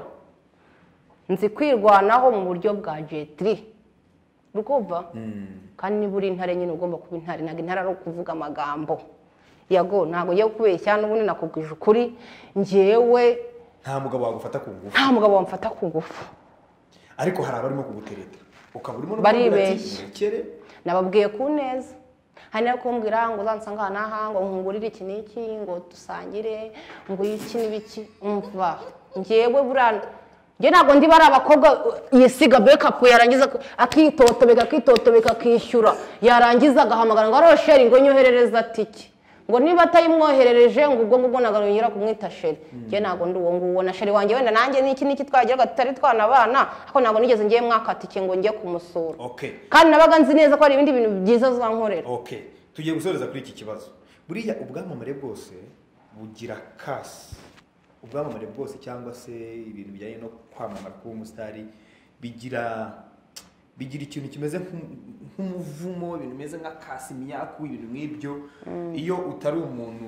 nzi kwirwanaho mu buryo bwa jetri rukumva kandi niba uri intare nyine ugomba kuba intare ntabwo intare ari ukuvuga amagambo yago ntabwo ngiye kubeshya n'ubundi nakubwije ukuri ngewe nta mugabo wagufata ku ngufu nta mugabo wamfata ku ngufu ariko hari abarimo kugutereta ukaba urimo no baribeshya nababwiye ku neza hari no kumbwira ngo uzansanga aha ngo nkungurire iki n'iki ngo dusangire ngo iki n'ibiki umva ngewe burana nge ntabwo ndi bari abakobwa yisiga backup yarangiza akitotobeka akitotobeka akishyura yarangiza agahamagara ngo aro sheri ngo nyoherereza tiki ngo niba atayimwoherereje ngo ubwo ngubwo nagaronyera kumwita sheri nge ntabwo ndi uwo nguwo na sheri wanjye wenda nanjye n'iki n'iki twagiraga tutari twana abana ariko ntabwo nigeze ngiye mwakatike ngo njye kumusura kandi nabaga nzi neza ko hari ibindi bintu byiza uzankorera tugiye gusoreza kuri iki kibazo buriya ubwamamare bwose bugira kasi ubwamamare bwose cyangwa se ibintu bijyanye no kwamamara kuba umusitari bigira bigira ikintu kimeze nk'umuvumo ibintu bimeze nka kasi imyaku ibintu nk'ibyo iyo utari umuntu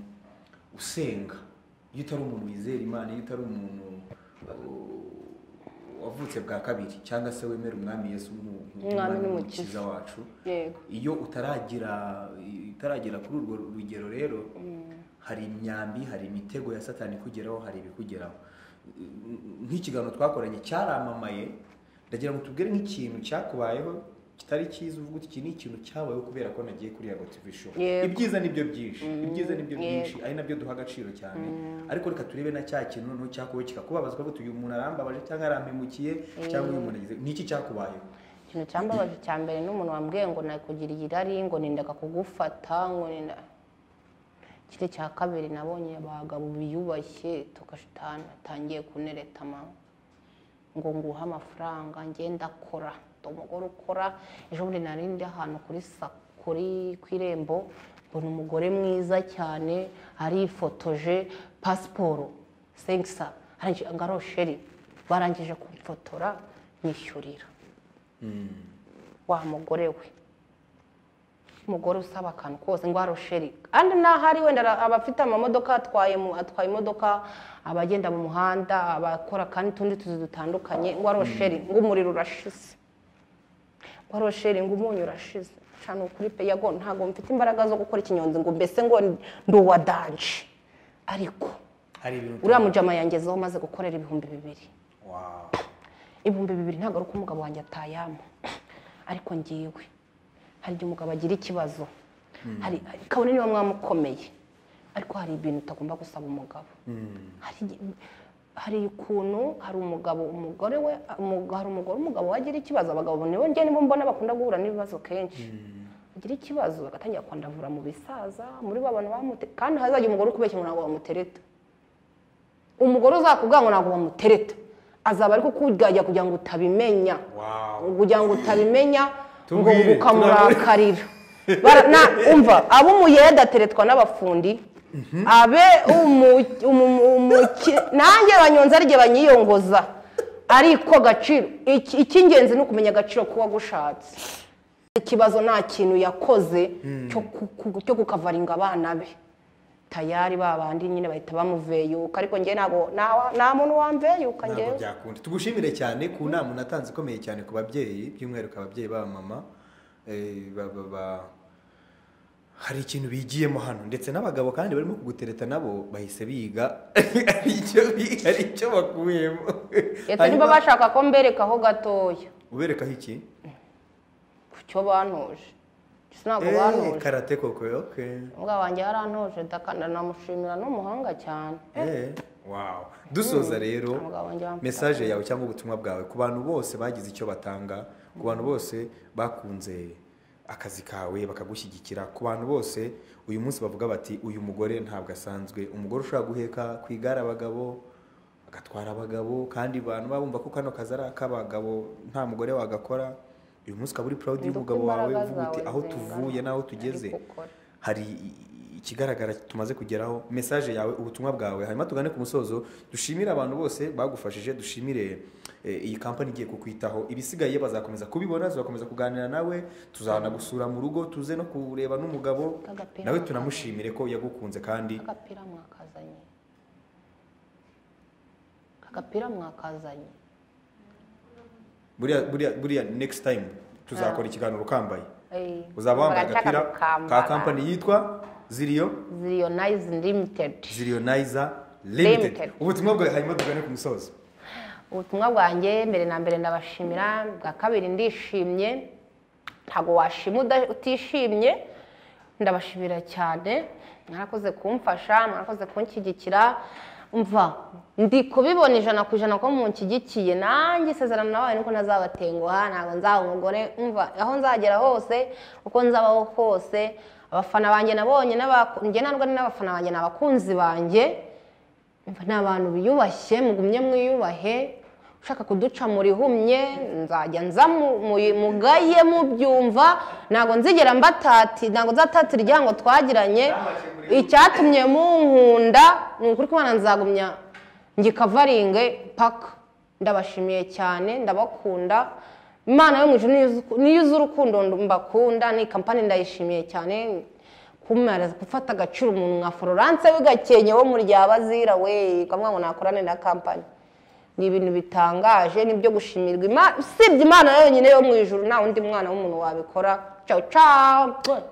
usenga iyo utari umuntu wizera Imana iyo utari umuntu wavutse bwa kabiri cyangwa se wemera umwami Yesu nk'umwami n'umukiza wacu iyo utaragira utaragira kuri urwo rugero rero hari imyambi hari imitego ya satani kugeraho hari ibikugeraho nk'ikiganiro twakoranye cyaramamaye ndagira ngo tubwire nk'ikintu cyakubayeho kitari cyiza uvuga uti iki ni ikintu cyabayeho kubera ko nagiye kuri Yago T V show ibyiza nibyo byinshi ibyiza nibyo byinshi ari nabyo duha agaciro cyane ariko reka turebe na cya kintu noneho cyakubaye kikakubabaza ko uyu muntu arambabaje cyangwa arampemukiye cyangwa uyu muntu agize niki cyakubayeho ikintu cyambabaje cya mbere n'umuntu wambwiye ngo nakugiriye irari ngo nindaga kugufata ngo ninda kire cya kabiri nabonye abagabo biyubashye tukashitana atangiye kunereta mama ngo nguha amafaranga ngenda akora umugore ukora ejo bundi narindi ahantu kuri kuri kwirembo mbona umugore mwiza cyane arifotoje pasiporo senkisa arangije ngaro sheri barangije kumfotora nyishyurira wa mugore we umugore usaba akantu kose ngo arosheri kandi nahari wenda abafite amamodoka atwaye atwaye imodoka abagenda mu muhanda abakora kandi tundi tuzi dutandukanye ngo arosheri ngo umuriro urashize ngo arosheri ngo umunyu urashize cyane ukuri pe Yago ntago mfite imbaraga zo gukora ikinyonzi ngo mbese ngo nduwa danje ariko hari ibintu uriya mujama yangezeho maze gukorera ibihumbi bibiri wow ibihumbi bibiri ntago ari uko umugabo wanjye atayama ariko ngiwe hari igihe umugabo agira ikibazo hari kabone niba mwamukomeye ariko hari ibintu utagomba gusaba umugabo hari ukuntu hari umugabo umugore we hari umugore umugabo wagira ikibazo abagabo nibo njye nibo mbona bakunda guhura n'ibibazo kenshi agira ikibazo bagatangira kwandavura mu bisaza muri babana bamute kandi hazajya umugore ukubeshya ngo ntabwo bamutereta umugore uzakubwira ngo ntabwo bamutereta azaba ari kukugajya kugira ngo utabimenya kugira ngo utabimenya ngo ukamurakarira umva abo umuyede ateretwa n'abafundi abe nanjye banyonza ari igihe banyiyongoza ariko gaciro icy'ingenzi ni ukumenya agaciro kuba gushatse ikibazo nta kintu yakoze cyo kukavaringa abana be tayari babandi nyine bahita bamuveyuka ariko njye ntago nta muntu wamveyuka njyewe byakunda tugushimire cyane ku nama unatanze ikomeye cyane ku babyeyi by'umwihariko ababyeyi baba mama hari ikintu bigiyemo hano ndetse n'abagabo kandi barimo kugutereta nabo bahise biga hari icyo bakuyemo leta niba bashaka ko mberekaho gatoya uberekaho iki ku cyo bantoje ntabwo bantoje karate koko okay umugabo wanjye yarantoje ndakanda namushimira n'umuhanga cyane eh wow dusoza rero message yawe cyangwa ubutumwa bwawe ku bantu bose bagize icyo batanga ku bantu bose bakunze akazi kawe bakagushyigikira ku bantu bose uyu munsi bavuga bati uyu mugore ntabwo asanzwe umugore ushaka guheka kwigara abagabo agatwara abagabo kandi abantu babumva ko kano kazi ari ak'abagabo nta mugore wagakora uyu munsi ukaba uri proud y'umugabo wawe uvuga uti aho tuvuye n'aho tugeze hari ikigaragara tumaze kugeraho message yawe ubutumwa bwawe hanyuma tugane ku musozo dushimire abantu bose bagufashije dushimire iyi company igiye kukwitaho ibisigaye bazakomeza kubibona tuzakomeza kuganira nawe tuzana gusura mu rugo tuze no kureba n'umugabo nawe tunamushimire ko yagukunze kandi agapira mwakazanye agapira mwakazanye buriya buriya buriya next time tuzakora ikiganiro kambaye uzaba wambaye agapira ka company yitwa Ziriyo Zirionize Limited Zirionize Limited ubutumwa bwawe hanyuma tugane ku musozo ubutumwa bwanjye mbere na mbere ndabashimira bwa kabiri ndishimye ntago washima utishimye ndabashimira cyane mwarakoze kumfasha mwarakoze kunshyigikira umva ndi kubibona ijana ku ijana ko munshyigikiye nanjye isezerano nabaye nuko nazabatenguha ntabwo nzaba umugore umva aho nzagera hose uko nzabaho hose abafana banjye nabonye n'abakunjye nandwa n'abafana banjye n'abakunzi banjye umva n'abantu biyubashye mugumye mwiyubahe ushaka kuduca muri humye nzajya nza mugaye mubyumva ntago nzigera mbatati ntago nzatatira iryango twagiranye icyatumye munkunda ni ukuri ko Imana nzagumya ngikavaringe paka ndabashimiye cyane ndabakunda Imana yo mu ijuru niyo uzi urukundo mbakunda ni company ndayishimiye cyane kumara gufata agaciro umuntu nka Florence w'igakenye wo muri ryabazira we kamwe ngo nakorane na company ni ibintu bitangaje nibyo gushimirwa Imana usibye Imana yonyine yo mu ijuru nta undi mwana w'umuntu wabikora ciao ciao